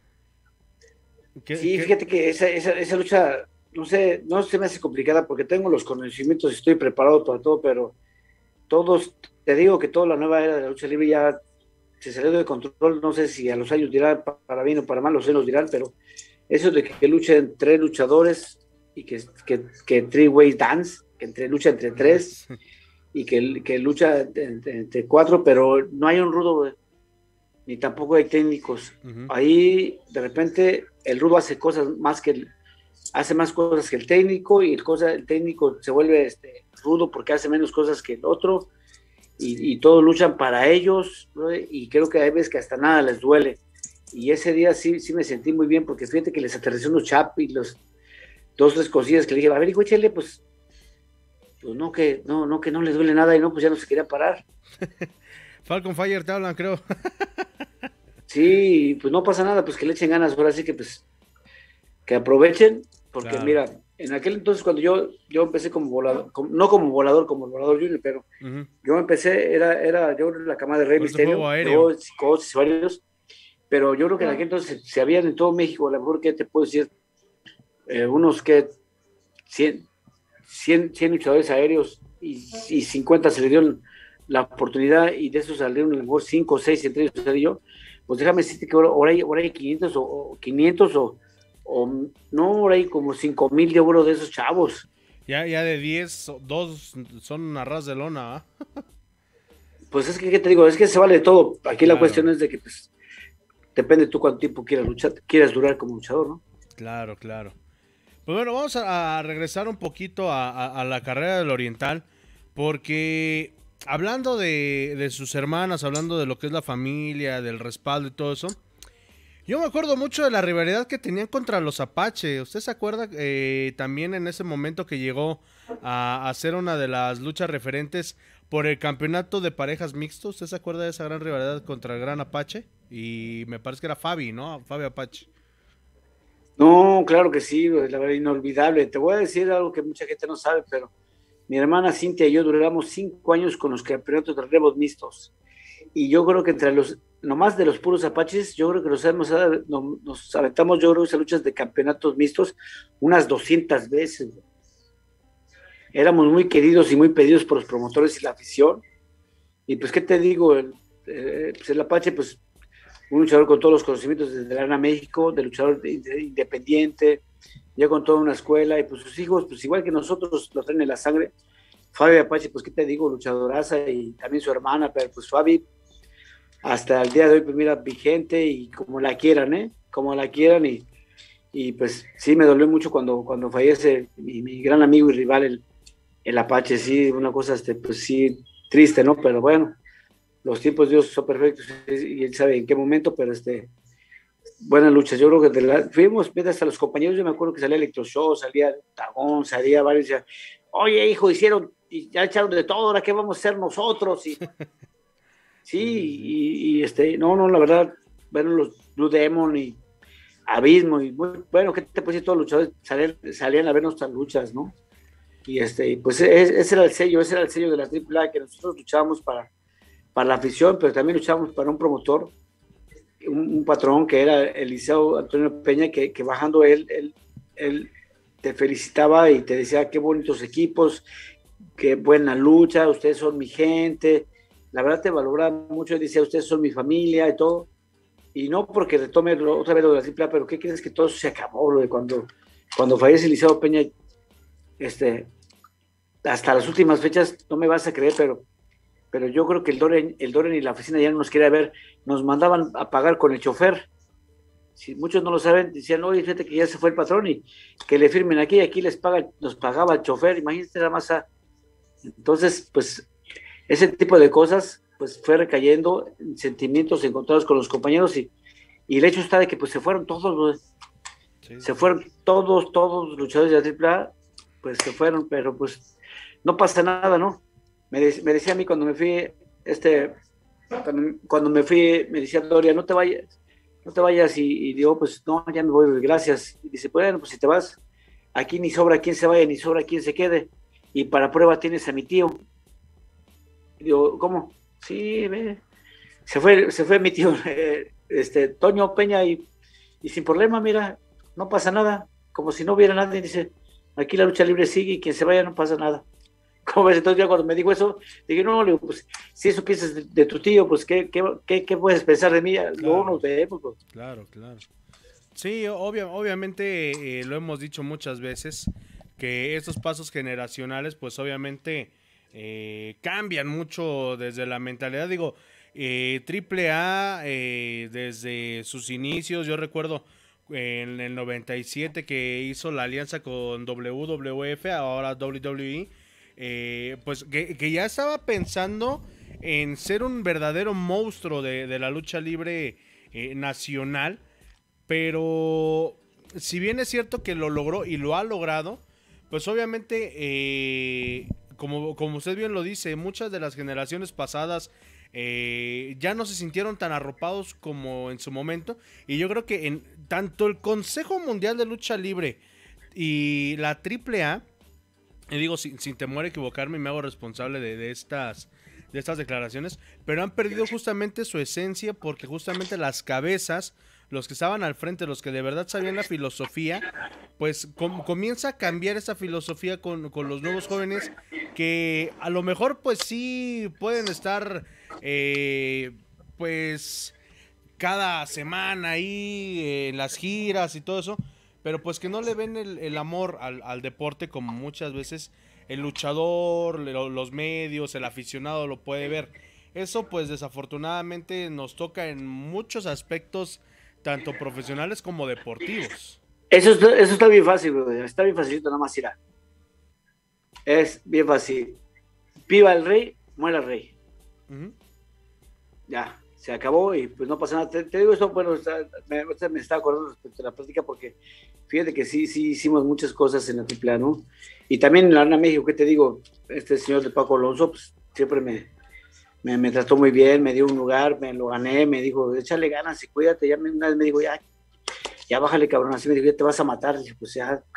Fíjate que esa lucha, no se me hace complicada porque tengo los conocimientos y estoy preparado para todo, pero te digo que toda la nueva era de la lucha libre ya se salió de control. No sé si a los años dirán para bien o para mal, los años dirán, pero eso de que luchen 3 luchadores y que three-way dance, que lucha entre 3 y que lucha entre 4, pero no hay un rudo, ni tampoco hay técnicos. Ahí de repente el rudo hace más cosas que el técnico, y el técnico se vuelve rudo porque hace menos cosas que el otro, y todos luchan para ellos, ¿no? Y creo que hay veces que hasta nada les duele. Y ese día sí me sentí muy bien, porque fíjate que les aterrizó unos chap y los 2, 3 cosillas que le dije, a ver, hijo, échale, pues no, que no les duele nada, y no, pues ya no se quería parar. Falcon Fire te hablan, creo. Sí, pues no pasa nada, pues que le echen ganas, ahora sí que pues que aprovechen, porque claro. Mira, en aquel entonces cuando yo empecé como volador, no como volador junior, pero yo empecé, era yo la camada de Rey Misterio, psicólogos y varios, pero yo creo que en aquel entonces se habían en todo México, a lo mejor, ¿qué te puedo decir? Unos que 100 luchadores aéreos y 50 se le dieron la oportunidad, y de esos salieron a lo mejor 5 o 6, entre ellos salí yo. Pues déjame decirte que ahora hay 500 o no, ahora hay como 5,000 euros de esos chavos. Ya de 10, 2 son una ras de lona, ¿eh? Pues es que, ¿qué te digo? Es que se vale de todo. Aquí claro. La cuestión es de que, pues, depende tú cuánto tiempo quieras durar como luchador, ¿no? Claro. Pues bueno, vamos a regresar un poquito a la carrera del Oriental, porque hablando de sus hermanas, hablando de lo que es la familia, del respaldo y todo eso, yo me acuerdo mucho de la rivalidad que tenían contra los Apache. ¿Usted se acuerda también en ese momento que llegó a hacer una de las luchas referentes por el campeonato de parejas mixtos? ¿Usted se acuerda de esa gran rivalidad contra el Gran Apache? Y me parece que era Fabi, ¿no? Fabi Apache. No, claro que sí, la verdad, inolvidable. Te voy a decir algo que mucha gente no sabe, pero mi hermana Cintia y yo duramos 5 años con los campeonatos de relevos mixtos. Y yo creo que entre nomás de los puros Apaches, yo creo que nos aventamos, yo creo, esas luchas de campeonatos mixtos unas 200 veces. Éramos muy queridos y muy pedidos por los promotores y la afición. Y pues, ¿qué te digo? Pues el Apache, pues, un luchador con todos los conocimientos desde la Arena México, de luchador independiente, ya con toda una escuela, y pues sus hijos, pues igual que nosotros, lo traen en la sangre. Fabi Apache, pues qué te digo, luchadoraza, y también su hermana, pero pues Fabi, hasta el día de hoy, pues mira, vigente y como la quieran, ¿eh? Como la quieran, y pues sí, me dolió mucho cuando fallece mi gran amigo y rival, el Apache, sí, una cosa, pues sí, triste, ¿no? Pero bueno, los tiempos de Dios son perfectos y él sabe en qué momento, pero buenas luchas. Yo creo que fuimos, hasta los compañeros, yo me acuerdo que salía Electroshow, salía Tagón, salía varios, ya, oye, hijo, hicieron, y ya echaron de todo, ¿ahora qué vamos a hacer nosotros? Y, sí, no, la verdad, bueno, los Blue Demon y Abismo, y bueno, ¿qué te puede decir? Todos los luchadores salían a ver nuestras luchas, ¿no? Y pues ese era el sello de la AAA, que nosotros luchábamos para la afición, pero también luchábamos para un promotor, un patrón que era Eliseo Antonio Peña, que bajando él te felicitaba y te decía qué bonitos equipos, qué buena lucha, ustedes son mi gente, la verdad te valoraba mucho, decía ustedes son mi familia y todo, y no porque retome otra vez lo de la AAA, pero ¿qué crees? Que todo se acabó, lo de cuando fallece Eliseo Peña, hasta las últimas fechas, no me vas a creer, pero yo creo que el Doren y la oficina ya no nos quería ver, nos mandaban a pagar con el chofer. Si muchos no lo saben, decían, oye, fíjate que ya se fue el patrón y que le firmen aquí nos pagaba el chofer, imagínate la masa. Entonces, pues, ese tipo de cosas, pues, fue recayendo en sentimientos encontrados con los compañeros y el hecho está de que, pues, se fueron todos, sí. Se fueron todos los luchadores de la AAA, pues, se fueron, pero, pues, no pasa nada, ¿no? Me decía a mí cuando me fui, cuando me fui, me decía Doria, no te vayas, y digo, pues no, ya me voy, gracias. Y dice, bueno, pues si te vas, aquí ni sobra quien se vaya, ni sobra quien se quede, y para prueba tienes a mi tío. Y digo, ¿cómo? Sí, se fue mi tío, Toño Peña, y sin problema, mira, no pasa nada, como si no hubiera nadie, dice, aquí la lucha libre sigue y quien se vaya no pasa nada. ¿Cómo ves? Entonces ya cuando me dijo eso, dije, no, pues si eso piensas de tu tío, pues ¿qué puedes pensar de mí? Claro, Luego nos vemos. Pues. Claro. Sí, obviamente lo hemos dicho muchas veces, que estos pasos generacionales, pues obviamente cambian mucho desde la mentalidad. Digo, AAA, desde sus inicios, yo recuerdo en el 97 que hizo la alianza con WWF, ahora WWE, pues que ya estaba pensando en ser un verdadero monstruo de la lucha libre nacional, pero si bien es cierto que lo logró y lo ha logrado, pues obviamente, como usted bien lo dice, muchas de las generaciones pasadas ya no se sintieron tan arropados como en su momento, y yo creo que tanto el Consejo Mundial de Lucha Libre y la AAA, y digo sin temor a equivocarme, me hago responsable de estas declaraciones, pero han perdido justamente su esencia, porque justamente las cabezas, los que estaban al frente, los que de verdad sabían la filosofía, pues comienza a cambiar esa filosofía con los nuevos jóvenes, que a lo mejor pues sí pueden estar pues cada semana ahí en las giras y todo eso, pero pues que no le ven el amor al deporte como muchas veces el luchador, los medios, el aficionado lo puede ver. Eso pues desafortunadamente nos toca en muchos aspectos, tanto profesionales como deportivos. Eso está bien fácil, brother. Está bien facilito, nada más irá. Es bien fácil. Viva el rey, muera el rey. Ya, se acabó y pues no pasa nada. Te digo esto, bueno, me estaba acordando respecto a la práctica, porque fíjate que sí hicimos muchas cosas en la AAA, ¿no? Y también en la Arena México, ¿qué te digo? Este señor de Paco Alonso, pues siempre me trató muy bien, me dio un lugar, me lo gané, me dijo, échale ganas y cuídate. Ya una vez me dijo, ya bájale, cabrón, así me dijo, ya te vas a matar. Y dije, pues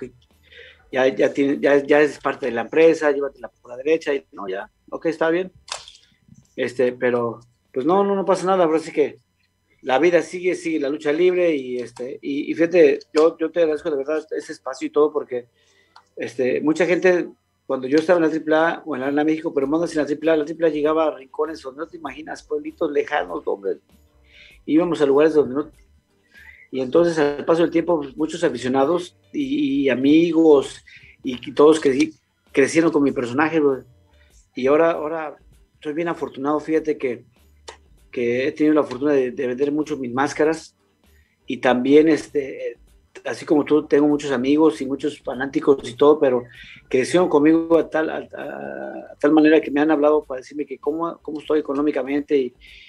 ya es parte de la empresa, llévatela por la derecha. Y no, ya, ok, está bien. Pero pues no pasa nada, pero sí que la vida sigue la lucha libre, y fíjate, yo te agradezco de verdad ese espacio y todo, porque mucha gente, cuando yo estaba en la AAA o en la Arena México, pero más en la AAA llegaba a rincones donde no te imaginas, pueblitos lejanos, donde íbamos a lugares donde no, Y entonces al paso del tiempo, pues, muchos aficionados y amigos y todos crecieron con mi personaje, bro. Y ahora estoy bien afortunado, fíjate que he tenido la fortuna de vender mucho mis máscaras y también, así como tú, tengo muchos amigos y muchos fanáticos y todo, pero crecieron conmigo a tal manera que me han hablado para decirme que cómo estoy económicamente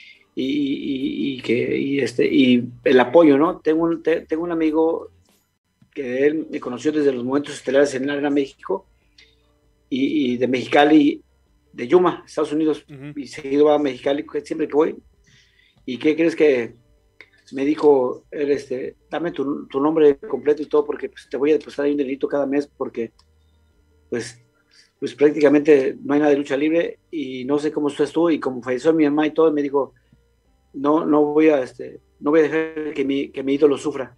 y el apoyo, ¿no? Tengo un amigo que él me conoció desde los momentos estelares en la Arena México y de Mexicali, de Yuma, Estados Unidos, y seguido va a Mexicali siempre que voy. ¿Y qué crees que me dijo él? Dame tu nombre completo y todo, porque pues, te voy a depositar ahí un dinerito cada mes, porque pues, pues prácticamente no hay nada de lucha libre y no sé cómo estás tú, y como falleció mi mamá y todo, me dijo, no voy a dejar que mi ídolo sufra.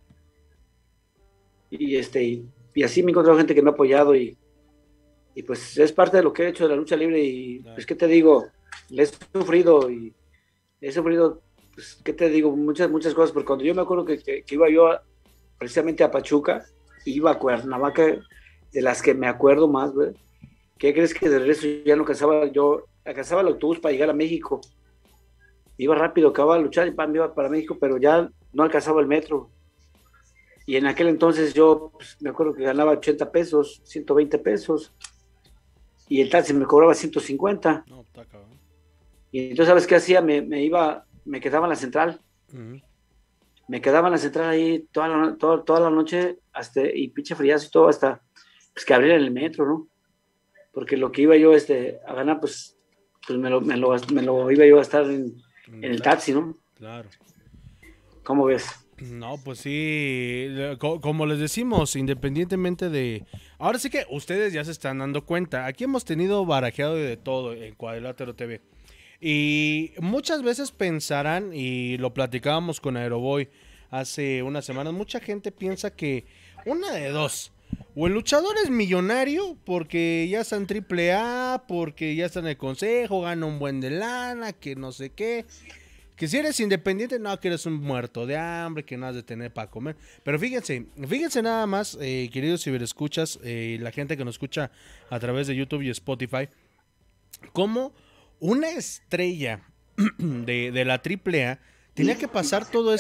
Y así me he encontrado gente que me ha apoyado y pues es parte de lo que he hecho de la lucha libre y pues qué te digo, le he sufrido, pues qué te digo, muchas cosas, porque cuando yo me acuerdo que iba yo precisamente a Pachuca, iba a Cuernavaca, de las que me acuerdo más, güey. ¿Qué crees que de regreso ya no alcanzaba el autobús para llegar a México? Iba rápido, acababa de luchar y me iba para México, pero ya no alcanzaba el metro. Y en aquel entonces yo pues, me acuerdo que ganaba 80 pesos, 120 pesos, y el taxi me cobraba 150. No, está cabrón. Y entonces, ¿sabes qué hacía? Me quedaba en la central. Me quedaba en la central ahí toda la noche, y pinche friazo y todo, hasta pues, que abriera el metro, ¿no? Porque lo que iba yo a ganar, pues me lo iba yo a gastar en el taxi, ¿no? Claro. ¿Cómo ves? No, pues sí, como les decimos, independientemente de... Ahora sí que ustedes ya se están dando cuenta, aquí hemos tenido barajeado de todo en Cuadrilátero TV. Y muchas veces pensarán, y lo platicábamos con Aeroboy hace unas semanas, mucha gente piensa que una de dos, o el luchador es millonario porque ya está en AAA, porque ya está en el consejo, gana un buen de lana, que no sé qué... Que si eres independiente, no, que eres un muerto de hambre, que no has de tener para comer. Pero fíjense nada más, queridos ciberescuchas, la gente que nos escucha a través de YouTube y Spotify, como una estrella de la AAA tenía que pasar todo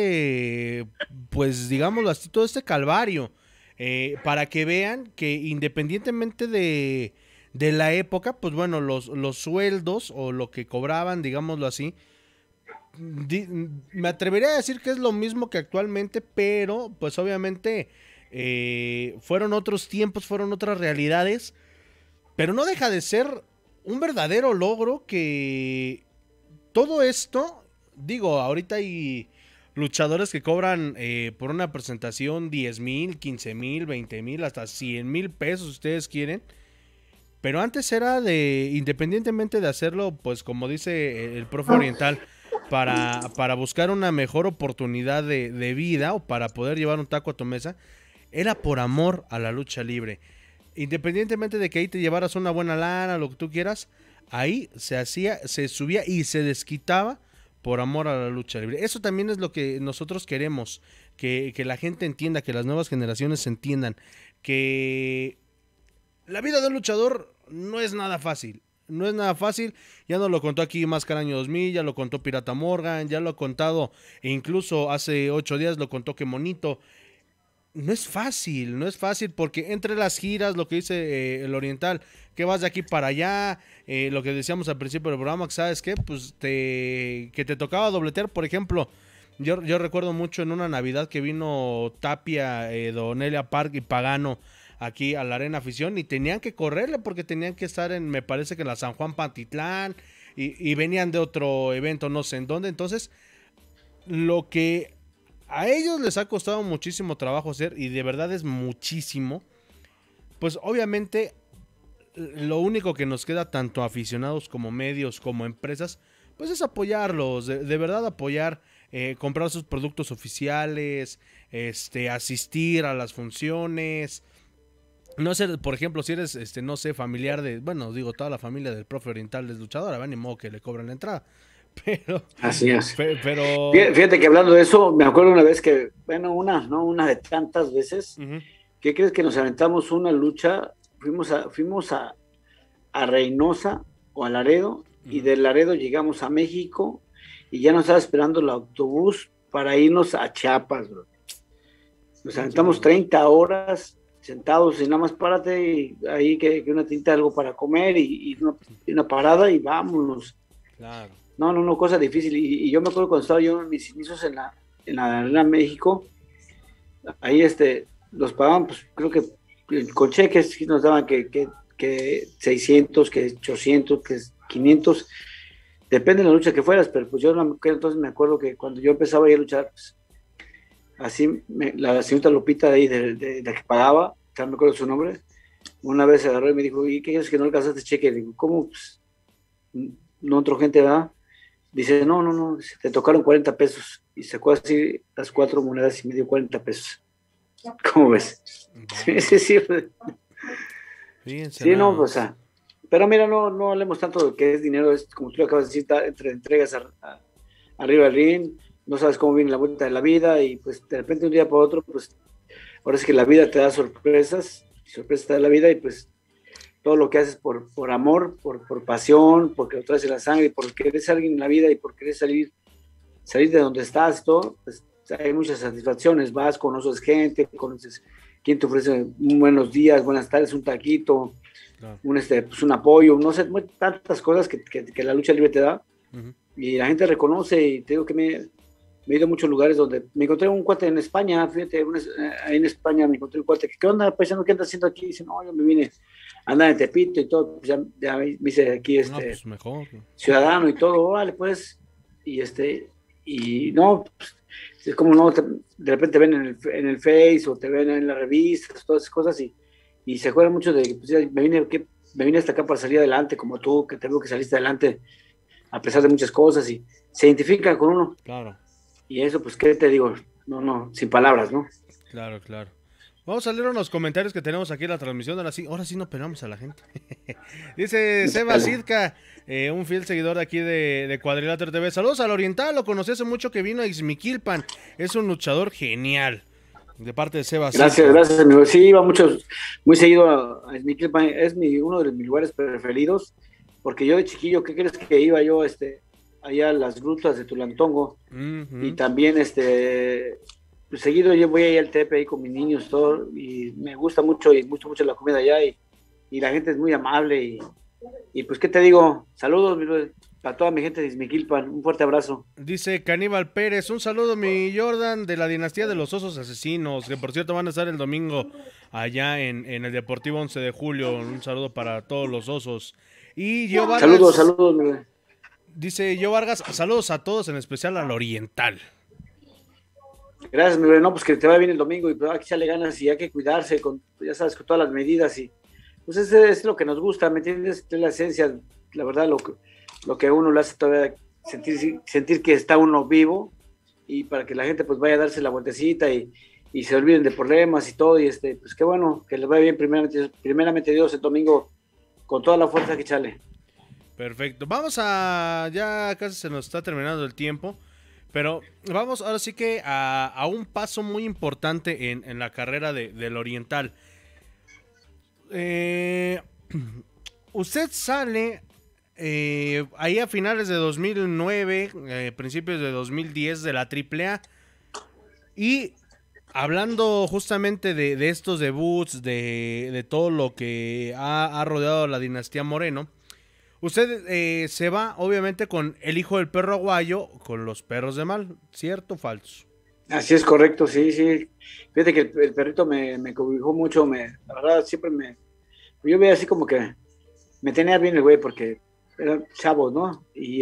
pues digámoslo así, todo este calvario, para que vean que independientemente de la época, pues bueno, los sueldos o lo que cobraban, digámoslo así, me atrevería a decir que es lo mismo que actualmente, pero pues obviamente fueron otros tiempos, fueron otras realidades, pero no deja de ser un verdadero logro que todo esto, digo, ahorita hay luchadores que cobran por una presentación 10,000, 15,000, 20,000, hasta 100,000 pesos, si ustedes quieren. Pero antes era independientemente de hacerlo, pues como dice el profe Oriental, para buscar una mejor oportunidad de vida o para poder llevar un taco a tu mesa, era por amor a la lucha libre. Independientemente de que ahí te llevaras una buena lana, lo que tú quieras, ahí se subía y se desquitaba por amor a la lucha libre. Eso también es lo que nosotros queremos, que la gente entienda, que las nuevas generaciones entiendan, que la vida de un luchador no es nada fácil. No es nada fácil, ya nos lo contó aquí Máscara Año 2000, ya lo contó Pirata Morgan, ya lo ha contado, e incluso hace 8 días lo contó Que Monito. No es fácil porque entre las giras, lo que dice el Oriental, que vas de aquí para allá, lo que decíamos al principio del programa, ¿sabes qué? Pues que te tocaba dobletear, por ejemplo, yo recuerdo mucho en una Navidad que vino Tapia, Donelia Park y Pagano aquí a la Arena Afición y tenían que correrle porque tenían que estar me parece que en la San Juan Pantitlán y venían de otro evento no sé en dónde. Entonces lo que a ellos les ha costado muchísimo trabajo hacer, y de verdad es muchísimo, pues obviamente lo único que nos queda, tanto aficionados como medios como empresas, pues es apoyarlos, de verdad apoyar, comprar sus productos oficiales, asistir a las funciones. No sé, por ejemplo, si eres, no sé, familiar de, bueno, digo, toda la familia del profe Oriental es luchadora, ¿verdad? Ni modo que le cobran la entrada. pero, Así es. pero, Fíjate que hablando de eso, me acuerdo una vez que, bueno, una de tantas veces, ujú, ¿qué crees que nos aventamos una lucha? Fuimos a Reynosa o a Laredo, y ujú. de Laredo llegamos a México y ya nos estaba esperando el autobús para irnos a Chiapas, bro. Nos aventamos Chale, 30 horas sentados y nada más párate y ahí que una tinta, algo para comer y una parada y vámonos. claro. No, no, no, cosa difícil. Y yo me acuerdo cuando estaba yo en mis inicios en la Arena México, ahí los pagaban, pues creo que con cheques sí nos daban que 600, que 800, que 500, depende de la lucha que fueras, pero pues yo entonces me acuerdo que cuando yo empezaba a ir a luchar, pues, así la señorita Lupita de ahí, de la que pagaba, ya me acuerdo su nombre, una vez se agarró y me dijo, ¿y qué es que no alcanzaste cheque? Le digo, ¿cómo? Pues, no entró gente, ¿verdad? Dice, no, no, no, dice, te tocaron 40 pesos. Y sacó así las 4 monedas y me dio 40 pesos. ¿Cómo ves? Sí, Vaya, sí, sí. fíjense Sí, nada no, o más. sea, pero mira, no hablemos tanto de que es dinero, es como tú lo acabas de decir, entre entregas arriba del ring, no sabes cómo viene la vuelta de la vida y pues de repente un día por otro, pues ahora es que la vida te da sorpresas, sorpresas te da la vida y pues todo lo que haces por amor, por pasión, porque lo traes en la sangre, por querer ser alguien en la vida y por querer salir de donde estás, todo, pues hay muchas satisfacciones, vas, conoces gente, conoces quien te ofrece buenos días, buenas tardes, un taquito, Claro. pues un apoyo, no sé, tantas cosas que la lucha libre te da, Ujú. y la gente reconoce, y te digo que me he ido a muchos lugares donde me encontré un cuate en España, fíjate, ahí en España me encontré un cuate, ¿qué onda, paisano, qué andas haciendo aquí? Dice, no, yo me vine a andar en Tepito y todo, pues ya me hice aquí No, pues mejor. ciudadano y todo, vale, pues, y no, pues, es como no, de repente ven en el Face o te ven en las revistas, todas esas cosas, y se acuerdan mucho de que pues, me vine hasta acá para salir adelante, como tú, que te veo que saliste adelante a pesar de muchas cosas, y se identifican con uno, Claro, y eso, pues, ¿qué te digo? No, no, sin palabras, ¿no? claro, claro. Vamos a leer unos comentarios que tenemos aquí en la transmisión. Ahora sí no pelamos a la gente. Dice Seba Dale. Sidka, un fiel seguidor de aquí de Cuadrilátero TV. Saludos al Oriental, lo conocí hace mucho que vino a Ixmiquilpan. Es un luchador genial. De parte de Seba Gracias, Sidka. gracias, amigo. Sí, iba muy seguido a Sneaker, es uno de mis lugares preferidos, porque yo de chiquillo, ¿qué crees que iba yo allá a las grutas de Tulantongo? Y Ujú. también pues seguido yo voy ahí al Tepe ahí con mis niños, todo, y me gusta mucho, y mucho, mucho la comida allá, y la gente es muy amable, y pues, ¿qué te digo? Saludos para toda mi gente de Izmiquilpan, un fuerte abrazo. Dice Caníbal Pérez, un saludo mi Jordan de la dinastía de los osos asesinos, que por cierto van a estar el domingo allá en el Deportivo 11 de julio. Un saludo para todos los osos. Y Gio Saludos, Vargas, saludos, mi rey. dice Gio Vargas, saludos a todos, en especial al Oriental. Gracias, mi rey. No, pues que te vaya bien el domingo, y pues hay que echarle ganas y hay que cuidarse, ya sabes, con todas las medidas, y pues ese es lo que nos gusta, ¿me entiendes? Es la esencia, la verdad, lo que a uno le hace todavía sentir que está uno vivo, y para que la gente pues vaya a darse la vueltecita y se olviden de problemas y todo, y pues qué bueno, que les vaya bien primeramente Dios el domingo, con toda la fuerza que echale. Perfecto. Vamos a... Ya casi se nos está terminando el tiempo. Pero vamos ahora sí que a un paso muy importante en la carrera del Oriental. Eh, usted sale ahí a finales de 2009, principios de 2010 de la AAA. Y hablando justamente de estos debuts, de todo lo que ha rodeado a la dinastía Moreno. Usted se va, obviamente, con el hijo del perro aguayo, con los perros de mal, ¿cierto o falso? Así es correcto, sí, sí. Fíjate que el perrito me cobijó mucho, la verdad siempre yo veía así como que me tenía bien el güey porque eran chavos, ¿no?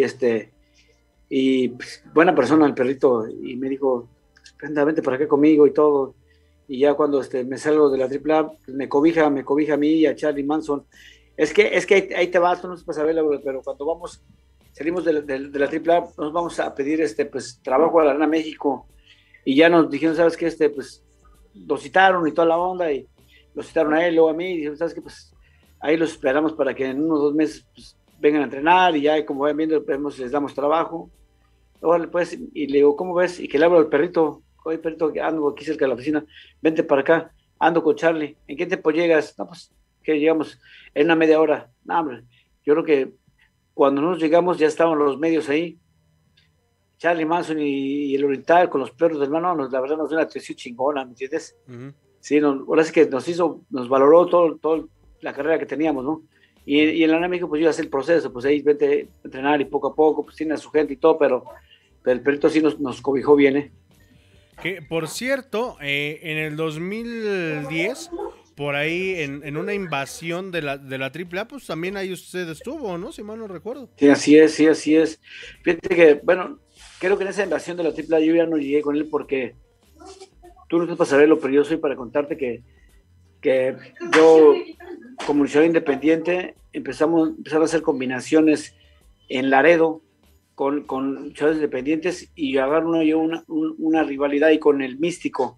Y pues, buena persona el perrito, y me dijo, anda, vente para acá conmigo y todo. Y ya cuando me salgo de la AAA, pues me cobija a mí y a Charlie Manson. Es que ahí te vas, tú no sepas saberlo, pero cuando salimos de la AAA, nos vamos a pedir pues trabajo a la Arena México, y ya nos dijeron, ¿sabes qué? Pues lo citaron y toda la onda, y lo citaron a él, luego a mí, y dijeron, ¿sabes qué? Pues ahí los esperamos para que en unos 2 meses pues, vengan a entrenar y ya como vayan viendo, les damos trabajo. Órale, pues, y le digo, ¿cómo ves? Y que le hablo al perrito, oye, perrito, que ando aquí cerca de la oficina, vente para acá, ando con Charlie. ¿En qué tiempo llegas? No, pues, que llegamos en una media hora. No, hombre, yo creo que cuando nos llegamos ya estaban los medios ahí, Charlie Manson y el Oriental con los perros del hermano, la verdad nos dio una atención chingona, ¿me entiendes? Sí, ahora sí que nos valoró todo la carrera que teníamos, ¿no? Y en la México, pues yo hice el proceso, pues ahí vente a entrenar y poco a poco, pues tiene a su gente y todo, pero el perrito sí nos cobijó bien, ¿eh? Que, por cierto, en el 2010, por ahí, en una invasión de la AAA, pues también ahí usted estuvo, ¿no? Si mal no recuerdo. Sí, así es, sí, así es. Fíjate que, bueno, creo que en esa invasión de la AAA yo ya no llegué con él porque tú no estás para saberlo, pero yo soy para contarte que yo, como luchador independiente, empezaron a hacer combinaciones en Laredo con luchadores independientes y agarraron una rivalidad ahí con el Místico,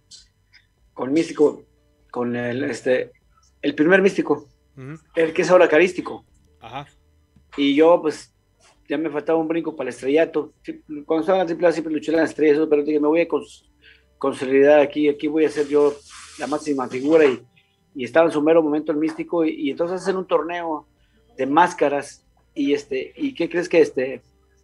con el primer Místico, el que es ahora Carístico. Ajá. Y yo, pues, ya me faltaba un brinco para el estrellato. Cuando estaba en la AAA siempre luché en las estrellas, pero dije, me voy con seriedad aquí voy a ser yo la máxima figura y estaba en su mero momento el Místico y entonces hacen un torneo de máscaras y ¿qué crees que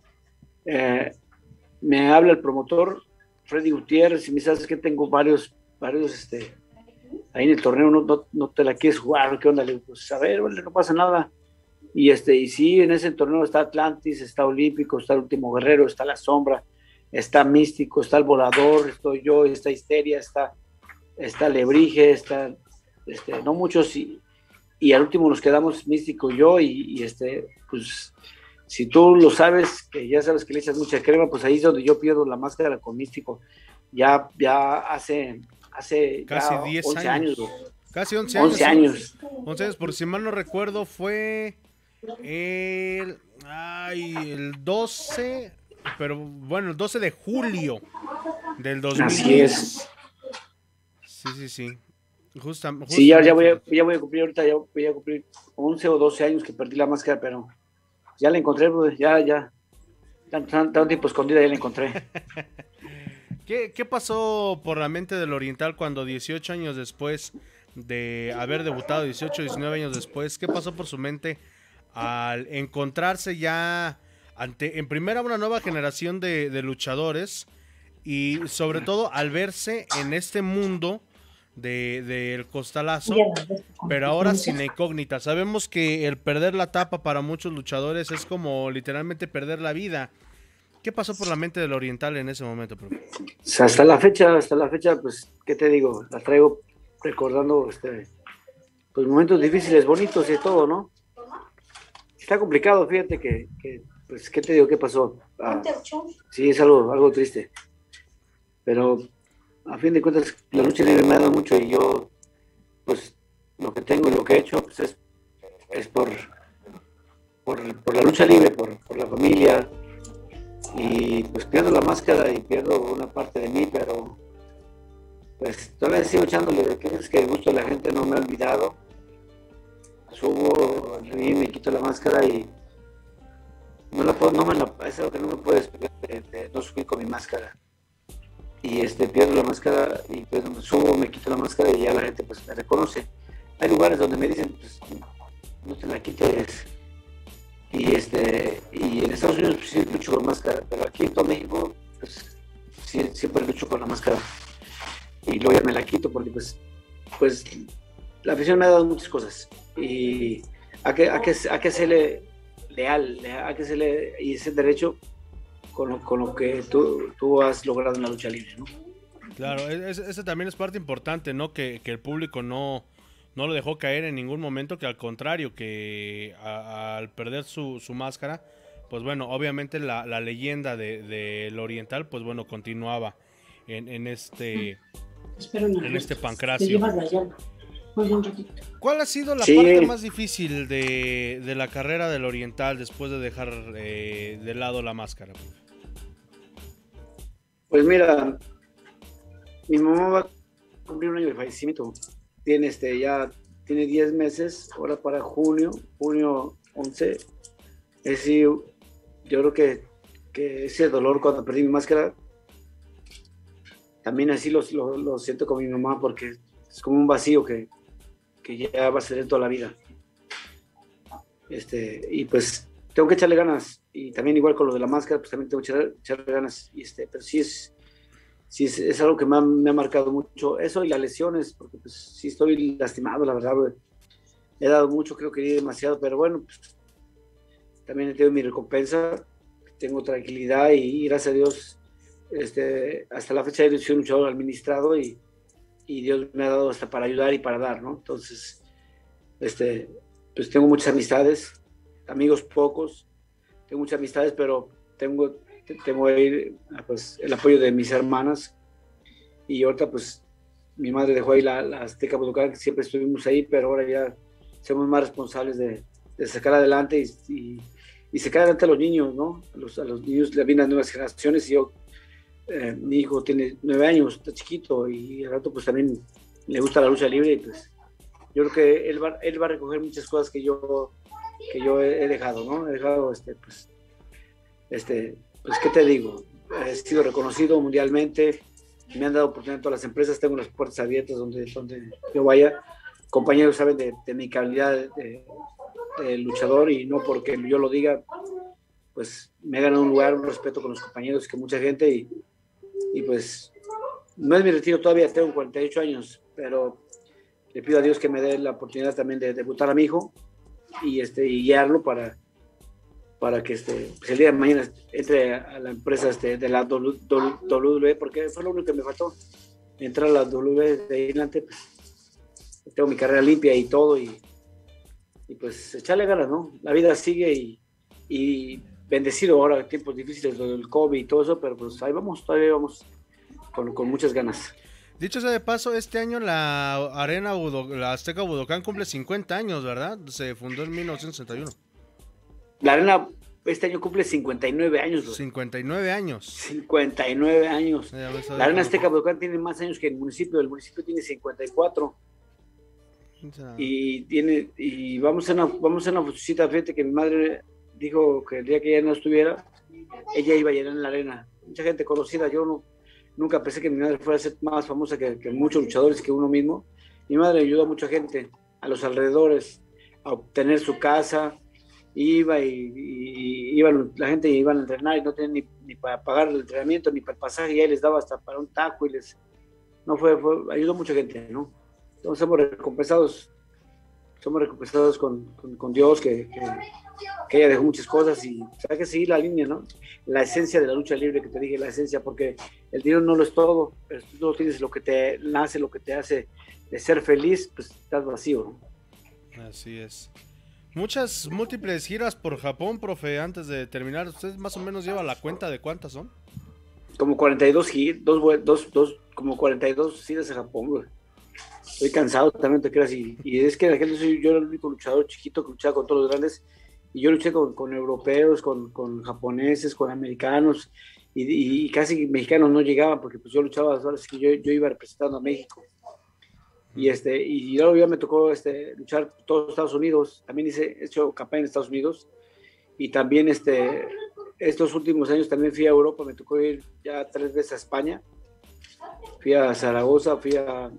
me habla el promotor Freddy Gutiérrez y me dice, ¿sabes que tengo varios ahí en el torneo, no te la quieres jugar? ¿Qué onda? Le digo, pues a ver, vale, no pasa nada. Y sí, en ese torneo está Atlantis, está Olímpico, está el Último Guerrero, está La Sombra, está Místico, está el Volador, estoy yo, está Histeria, está Lebrige, no muchos, y al último nos quedamos Místico y yo, pues si tú lo sabes, que ya sabes que le echas mucha crema, pues ahí es donde yo pierdo la máscara con Místico, ya hace casi ya 10 11 años. Casi 11 años. 11 años. 11 años, por si mal no recuerdo, fue el 12, pero bueno, el 12 de julio del 2000. Así es. Sí. Sí, ya voy a cumplir ahorita, ya voy a cumplir 11 o 12 años que perdí la máscara, pero ya la encontré, pues, ya. Tanto tiempo escondida, ya la encontré. ¿Qué pasó por la mente del Oriental cuando 18 años después de haber debutado, 18, 19 años después, qué pasó por su mente al encontrarse ya en primera una nueva generación de luchadores y sobre todo al verse en este mundo del costalazo, pero ahora sin incógnita? Sabemos que el perder la tapa para muchos luchadores es como literalmente perder la vida. ¿Qué pasó por la mente del Oriental en ese momento, profe? O sea, hasta la fecha, pues, ¿qué te digo? La traigo recordando, pues, momentos difíciles, bonitos y todo, ¿no? Está complicado, fíjate que pues, ¿qué te digo? ¿Qué pasó? Sí, es algo triste. Pero, a fin de cuentas, la lucha libre me ha dado mucho y yo, pues, lo que tengo y lo que he hecho, pues, es por la lucha libre, por la familia. Y pues pierdo la máscara y pierdo una parte de mí, pero pues todavía sigo echándole, que es que el gusto de la gente no me ha olvidado. Subo al ring, me quito la máscara y es algo que no me puedo explicar de no subir con mi máscara. Y pierdo la máscara y pues subo, me quito la máscara y ya la gente pues me reconoce. Hay lugares donde me dicen, pues no te la quites. Y en Estados Unidos pues, sí lucho con máscara, pero aquí en todo México pues sí, siempre lucho con la máscara y luego ya me la quito porque pues la afición me ha dado muchas cosas y hay que serle leal, hay que serle y ese derecho con lo que tú has logrado en la lucha libre, ¿no? Claro, ese también es parte importante, ¿no? Que el público no lo dejó caer en ningún momento, que al contrario, que al perder su máscara, pues bueno, obviamente la leyenda del Oriental, pues bueno, continuaba en este pancracio. ¿Cuál ha sido la parte más difícil de la carrera del Oriental después de dejar de lado la máscara? Pues mira, mi mamá va a cumplir un año de fallecimiento. Ya tiene 10 meses, ahora para junio 11, Sí, yo creo que ese dolor cuando perdí mi máscara, también así lo siento con mi mamá, porque es como un vacío que ya va a ser toda la vida. Y pues tengo que echarle ganas, y también igual con lo de la máscara, pues también tengo que echarle ganas, pero sí es algo que me ha marcado mucho, eso y las lesiones, porque pues sí estoy lastimado, la verdad, güey. He dado mucho, creo que di demasiado, pero bueno, pues también he tenido mi recompensa, tengo tranquilidad y gracias a Dios, hasta la fecha he sido un luchador administrado y Dios me ha dado hasta para ayudar y para dar, ¿no? Entonces, pues tengo muchas amistades, amigos pocos, tengo muchas amistades, pero tengo ahí, pues, el apoyo de mis hermanas, y ahorita pues mi madre dejó ahí la Azteca Budokán, que siempre estuvimos ahí, pero ahora ya somos más responsables de sacar adelante y sacar adelante a los niños, ¿no? A los niños le vienen las nuevas generaciones, y yo, mi hijo tiene 9 años, está chiquito, y al rato pues también le gusta la lucha libre, y pues yo creo que él va a recoger muchas cosas que yo he dejado, ¿no? He dejado, pues, ¿qué te digo? He sido reconocido mundialmente, me han dado oportunidad en todas las empresas, tengo las puertas abiertas donde yo vaya. Compañeros saben de mi calidad de luchador, y no porque yo lo diga, pues me he ganado un lugar, un respeto con los compañeros, que mucha gente, y pues no es mi retiro todavía, tengo 48 años, pero le pido a Dios que me dé la oportunidad también de debutar a mi hijo y guiarlo para que pues el día de mañana entre a la empresa de la WWE, porque fue lo único que me faltó, entrar a la WWE de ahí adelante. Pues, tengo mi carrera limpia y todo, y pues echarle ganas, ¿no? La vida sigue, y bendecido ahora, tiempos difíciles, lo del COVID y todo eso, pero pues ahí vamos, todavía vamos con muchas ganas. Dicho sea de paso, este año la la Azteca Budokán cumple 50 años, ¿verdad? Se fundó en 1961. La arena este año cumple 59 años, bro. 59 años. 59 años. La arena Azteca Budokán tiene más años que el municipio tiene 54. Y vamos a una fotocita, fíjate que mi madre dijo que el día que ella no estuviera, ella iba a llenar en la arena. Mucha gente conocida, yo nunca pensé que mi madre fuera a ser más famosa que muchos luchadores, que uno mismo. Mi madre ayudó a mucha gente a los alrededores a obtener su casa, la gente iba a entrenar y no tenían ni para pagar el entrenamiento, ni para el pasaje, y ahí les daba hasta para un taco, ayudó a mucha gente, ¿no? Entonces somos recompensados con Dios, que ella dejó muchas cosas, y hay que seguir la línea, ¿no? La esencia de la lucha libre, que te dije, la esencia, porque el dinero no lo es todo, pero si tú no tienes lo que te nace, lo que te hace de ser feliz, pues estás vacío, ¿no? Así es. Muchas múltiples giras por Japón, profe, antes de terminar, ¿usted más o menos lleva la cuenta de cuántas son? Como 42 como 42 giras a Japón, güey. Estoy cansado, también te creas, y es que la gente, yo era el único luchador chiquito que luchaba con todos los grandes, y yo luché con europeos, con japoneses, con americanos, y casi mexicanos no llegaban, porque pues yo luchaba, ahora que yo iba representando a México, y luego ya me tocó luchar por todos Estados Unidos, también he hecho campaña en Estados Unidos, y también estos últimos años también fui a Europa, me tocó ir ya 3 veces a España, fui a Zaragoza, fui a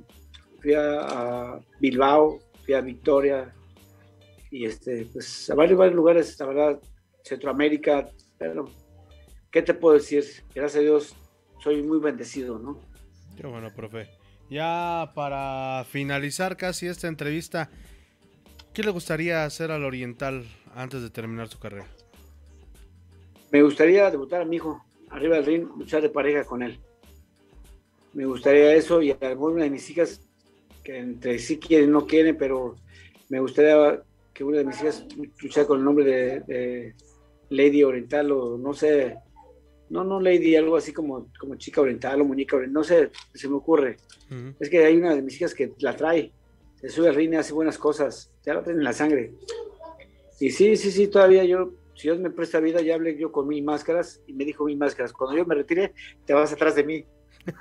Bilbao, fui a Victoria, y pues a varios lugares, la verdad, Centroamérica, pero ¿qué te puedo decir? Gracias a Dios soy muy bendecido, ¿no? Qué bueno, profe. Ya para finalizar casi esta entrevista, ¿qué le gustaría hacer al Oriental antes de terminar su carrera? Me gustaría debutar a mi hijo arriba del ring, luchar de pareja con él. Me gustaría eso, y alguna de mis hijas que entre sí quieren, no quieren, pero me gustaría que una de mis hijas luchara con el nombre de Lady Oriental, o no sé, no Lady, algo así como chica oriental o muñeca oriental, no sé, se me ocurre. Uh-huh. Es que hay una de mis hijas que la trae, se sube al ring, hace buenas cosas, ya la tiene en la sangre. Y sí, todavía si Dios me presta vida, ya hablé yo con 1000 máscaras, y me dijo 1000 máscaras, cuando yo me retire, te vas atrás de mí.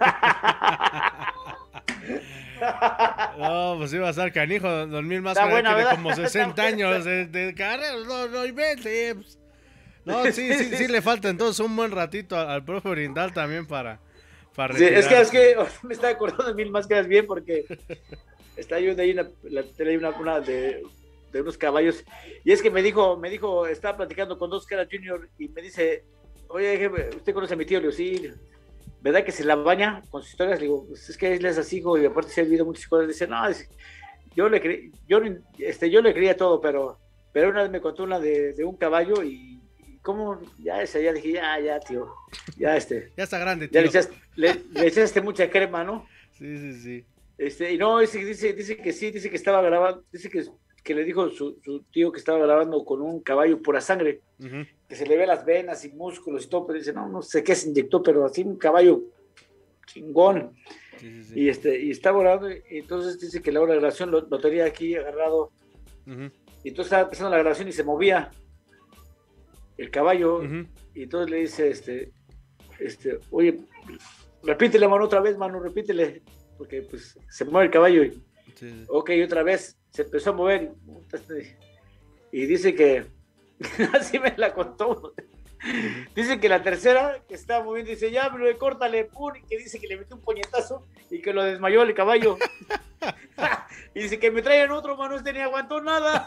No, pues iba a estar canijo, don Mil Máscara, tiene como 60 años de carrera, no invente. No, sí le falta entonces un buen ratito al profe Oriental también para Sí, es retirarse. que me estaba acordando de Mil Máscaras bien porque está yo de ahí la tele, una de unos caballos, y es que me dijo, estaba platicando con Dos Caras Junior y me dice, oye, jefe, ¿usted conoce a mi tío? Le digo, sí, ¿verdad que se la baña con sus historias? Le digo, pues es que él es así, hijo, y aparte se ha vivido muchas cosas. Dice, no, yo yo le creía todo, pero una vez me contó una de un caballo y cómo, ya dije, ya, tío, ya Ya está grande, ya tío. le echaste mucha crema, ¿no? Sí. Y no, dice que sí, dice que estaba grabando, dice que le dijo su tío que estaba grabando con un caballo pura sangre, Uh-huh. que se le ve las venas y músculos y todo, pero dice, no sé qué se inyectó, pero así un caballo chingón. Sí. Y estaba grabando, y entonces dice que la hora de grabación lo tenía aquí agarrado, Uh-huh. y entonces estaba empezando la grabación y se movía el caballo, Uh-huh. y entonces le dice, oye, repítele, mano, otra vez, mano, repítele, porque pues se mueve el caballo, Sí. ok, otra vez, se empezó a mover, y dice que, así me la contó, dice que la tercera, que estaba moviendo, dice, ya, pero córtale, pum, y que dice que le metió un puñetazo, y que lo desmayó el caballo, y dice que me traigan otro, mano, ni aguantó nada,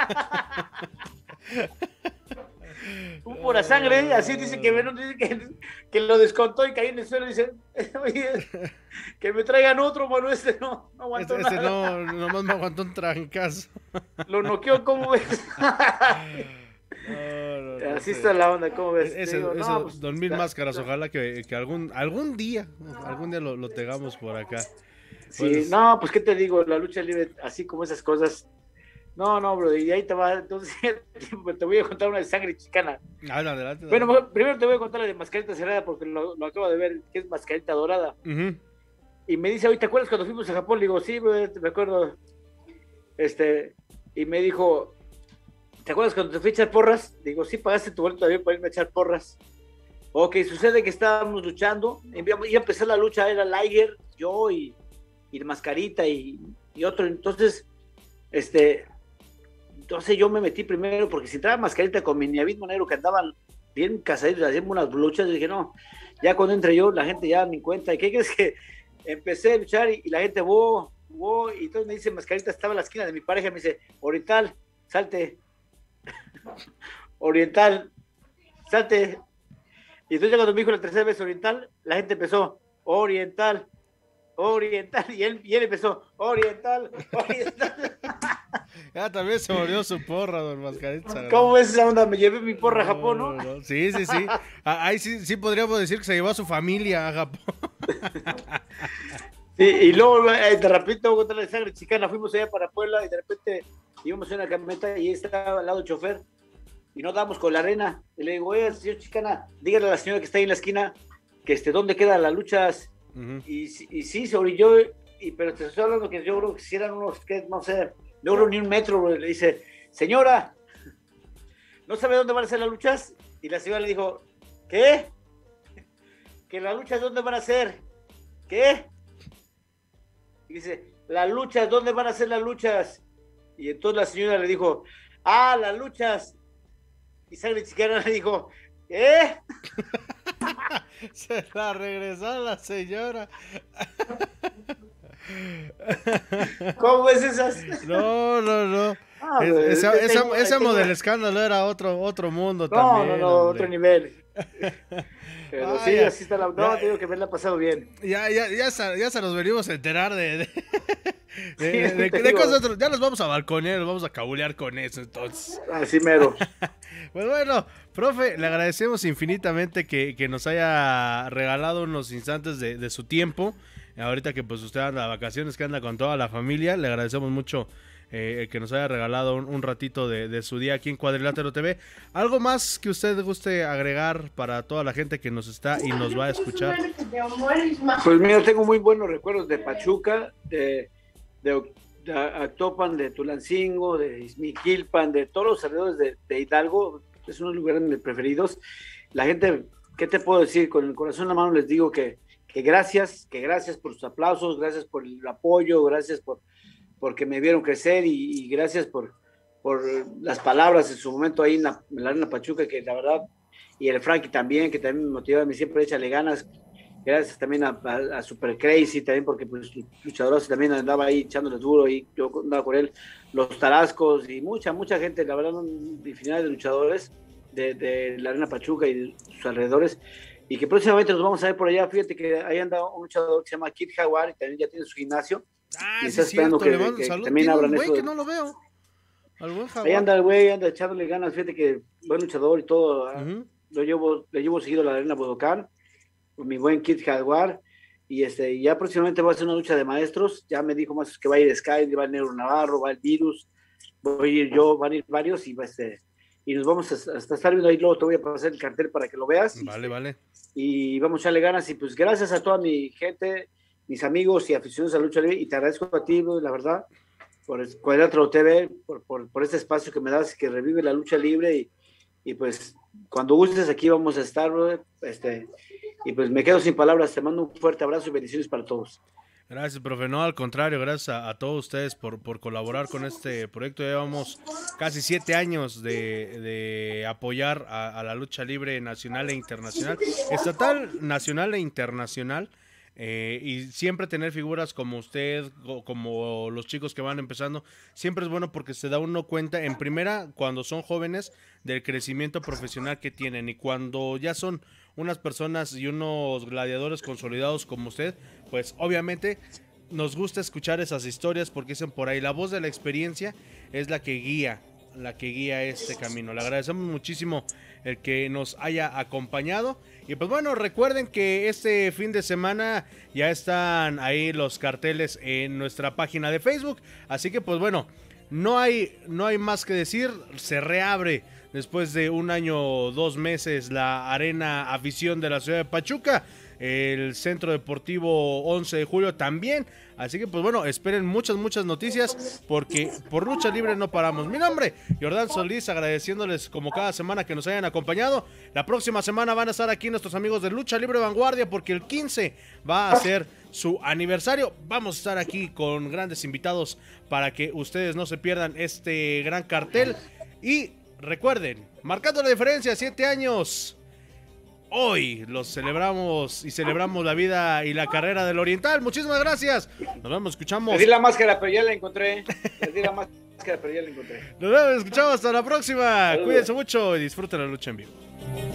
un pura sangre, así dice que lo descontó y caí en el suelo, y dice, oye, que me traigan otro, mano, no aguantó Este nada. no, nomás me aguantó un trancazo. Lo noqueó, ¿cómo ves? No Así sé. está la onda, ¿cómo ves? Ese, Digo, no, pues, Don Mil Máscaras, ojalá que algún día lo tengamos por acá. sí, Pues, no, pues, ¿qué te digo? La lucha libre, así como esas cosas. No, bro, y ahí te va, entonces, te voy a contar una de sangre chicana. adelante. Bueno, primero te voy a contar la de Mascarita Cerrada, porque lo acabo de ver, que es Mascarita Dorada. Uh-huh. Y me dice, oye, ¿te acuerdas cuando fuimos a Japón? Le digo, sí, bro, me acuerdo. Y me dijo, ¿te acuerdas cuando te fui a echar porras? Digo, sí, pagaste tu boleto también para irme a echar porras. Ok, sucede que estábamos luchando, iba a empezar la lucha, era Liger, yo y Mascarita y otro. Entonces, entonces yo me metí primero, porque si entraba Mascarita con mi Niavid Negro, que andaban bien casaditos, haciendo unas luchas, dije, no, ya cuando entre yo, la gente ya ni cuenta. ¿Y qué crees? Que empecé a luchar y la gente, y entonces me dice Mascarita, estaba en la esquina de mi pareja, me dice, Oriental, salte. Oriental, salte. Y entonces cuando me dijo la tercera vez Oriental, la gente empezó, Oriental, y él empezó, Oriental. Ya también se volvió su porra, Don Mascarita. ¿Cómo ves esa onda? Me llevé mi porra a Japón, ¿no? No. Sí. Ahí sí podríamos decir que se llevó a su familia a Japón. Sí, y luego de repente voy a contar la sangre chicana, fuimos allá para Puebla y de repente íbamos en una camioneta y estaba al lado el chofer y no damos con la arena. Y le digo, oye, señor chicana, dígale a la señora que está ahí en la esquina que ¿dónde quedan las luchas? Uh-huh. Y sí, se orilló, pero te estoy hablando que yo creo que si eran unos, que no sé, yo creo ni un metro. Le dice, señora, ¿no sabe dónde van a ser las luchas? Y la señora le dijo, ¿qué? ¿Que las luchas dónde van a ser? ¿Qué? Y dice, las luchas, ¿dónde van a ser las luchas? Y entonces la señora le dijo, las luchas. Y sangre chicana le dijo, ¿qué? Se la regresó a la señora. ¿Cómo es esas? No. Ese modelo escándalo era otro mundo también. No, otro nivel. Pero sí, así está la... No, te digo que me la ha pasado bien. Ya se nos venimos a enterar de sí, cosas. Ya nos vamos a balconear, nos vamos a cabulear con eso, entonces. Así mero. Pues bueno, profe, le agradecemos infinitamente que nos haya regalado unos instantes de su tiempo. Ahorita que pues usted anda de vacaciones, que anda con toda la familia, le agradecemos mucho que nos haya regalado un ratito de su día aquí en Cuadrilátero TV. ¿Algo más que usted guste agregar para toda la gente que nos está y nos va a escuchar? Pues mira, tengo muy buenos recuerdos de Pachuca, de Actopan, de Tulancingo, de Izmiquilpan, de todos los alrededores de Hidalgo. Es uno de los lugares mis preferidos. La gente, ¿qué te puedo decir? Con el corazón en la mano les digo que gracias por sus aplausos, gracias por el apoyo, gracias porque me vieron crecer y gracias por por las palabras en su momento ahí en la Arena Pachuca, que la verdad, y el Frankie también, que también me motivaba, me siempre échale ganas. Gracias también a Super Crazy, también porque pues luchadores también andaba ahí echándoles duro y yo andaba con él, los Tarascos y mucha gente, la verdad, infinidad de luchadores de la Arena Pachuca y de sus alrededores, y que próximamente nos vamos a ver por allá. Fíjate que ahí anda un luchador que se llama Kid Jaguar y también ya tiene su gimnasio. Ah, Y sí, está es esperando cierto, le mando un que saludo. también Tiene abran un güey eso. que no lo veo. Al buen Ahí Jaguar. anda el güey, anda echándole ganas, fíjate que buen luchador y todo. Le llevo seguido a la Arena Budokán, con mi buen Kid Jaguar, y ya próximamente va a hacer una lucha de maestros. Ya me dijo más que va a ir Sky, va el Negro Navarro, va el Virus, voy a ir yo, van a ir varios, y nos vamos a estar viendo ahí. Luego te voy a pasar el cartel para que lo veas. Vale. Y vamos a echarle ganas, y pues gracias a toda mi gente, mis amigos y aficionados a la lucha libre, y te agradezco a ti, la verdad, por Cuadrilátero TV, por este espacio que me das, que revive la lucha libre, y pues cuando gustes aquí vamos a estar, y pues me quedo sin palabras. Te mando un fuerte abrazo y bendiciones para todos. Gracias, profe. No, al contrario, gracias a todos ustedes por colaborar con este proyecto. Llevamos casi 7 años de apoyar a la lucha libre nacional e internacional, estatal, nacional e internacional. Y siempre tener figuras como usted, como los chicos que van empezando, siempre es bueno porque se da uno cuenta, en primera, cuando son jóvenes, del crecimiento profesional que tienen, y cuando ya son unas personas y unos gladiadores consolidados como usted, pues obviamente nos gusta escuchar esas historias, porque dicen por ahí, la voz de la experiencia es la que guía este camino. Le agradecemos muchísimo el que nos haya acompañado. Y pues bueno, recuerden que este fin de semana ya están ahí los carteles en nuestra página de Facebook. Así que pues bueno, no hay más que decir. Se reabre después de 1 año 2 meses la Arena Afición de la ciudad de Pachuca. El Centro Deportivo 11 de julio también. Así que pues bueno, esperen muchas noticias, porque por lucha libre no paramos. Mi nombre, Jordán Solís, agradeciéndoles como cada semana que nos hayan acompañado. La próxima semana van a estar aquí nuestros amigos de Lucha Libre Vanguardia, porque el 15 va a ser su aniversario. Vamos a estar aquí con grandes invitados para que ustedes no se pierdan este gran cartel. Y recuerden, marcando la diferencia, 7 años. Hoy los celebramos y celebramos la vida y la carrera del Oriental. Muchísimas gracias. Nos vemos, escuchamos. Perdí la máscara, pero ya la encontré. Nos vemos, escuchamos. Hasta la próxima. Saludos. Cuídense mucho y disfruten la lucha en vivo.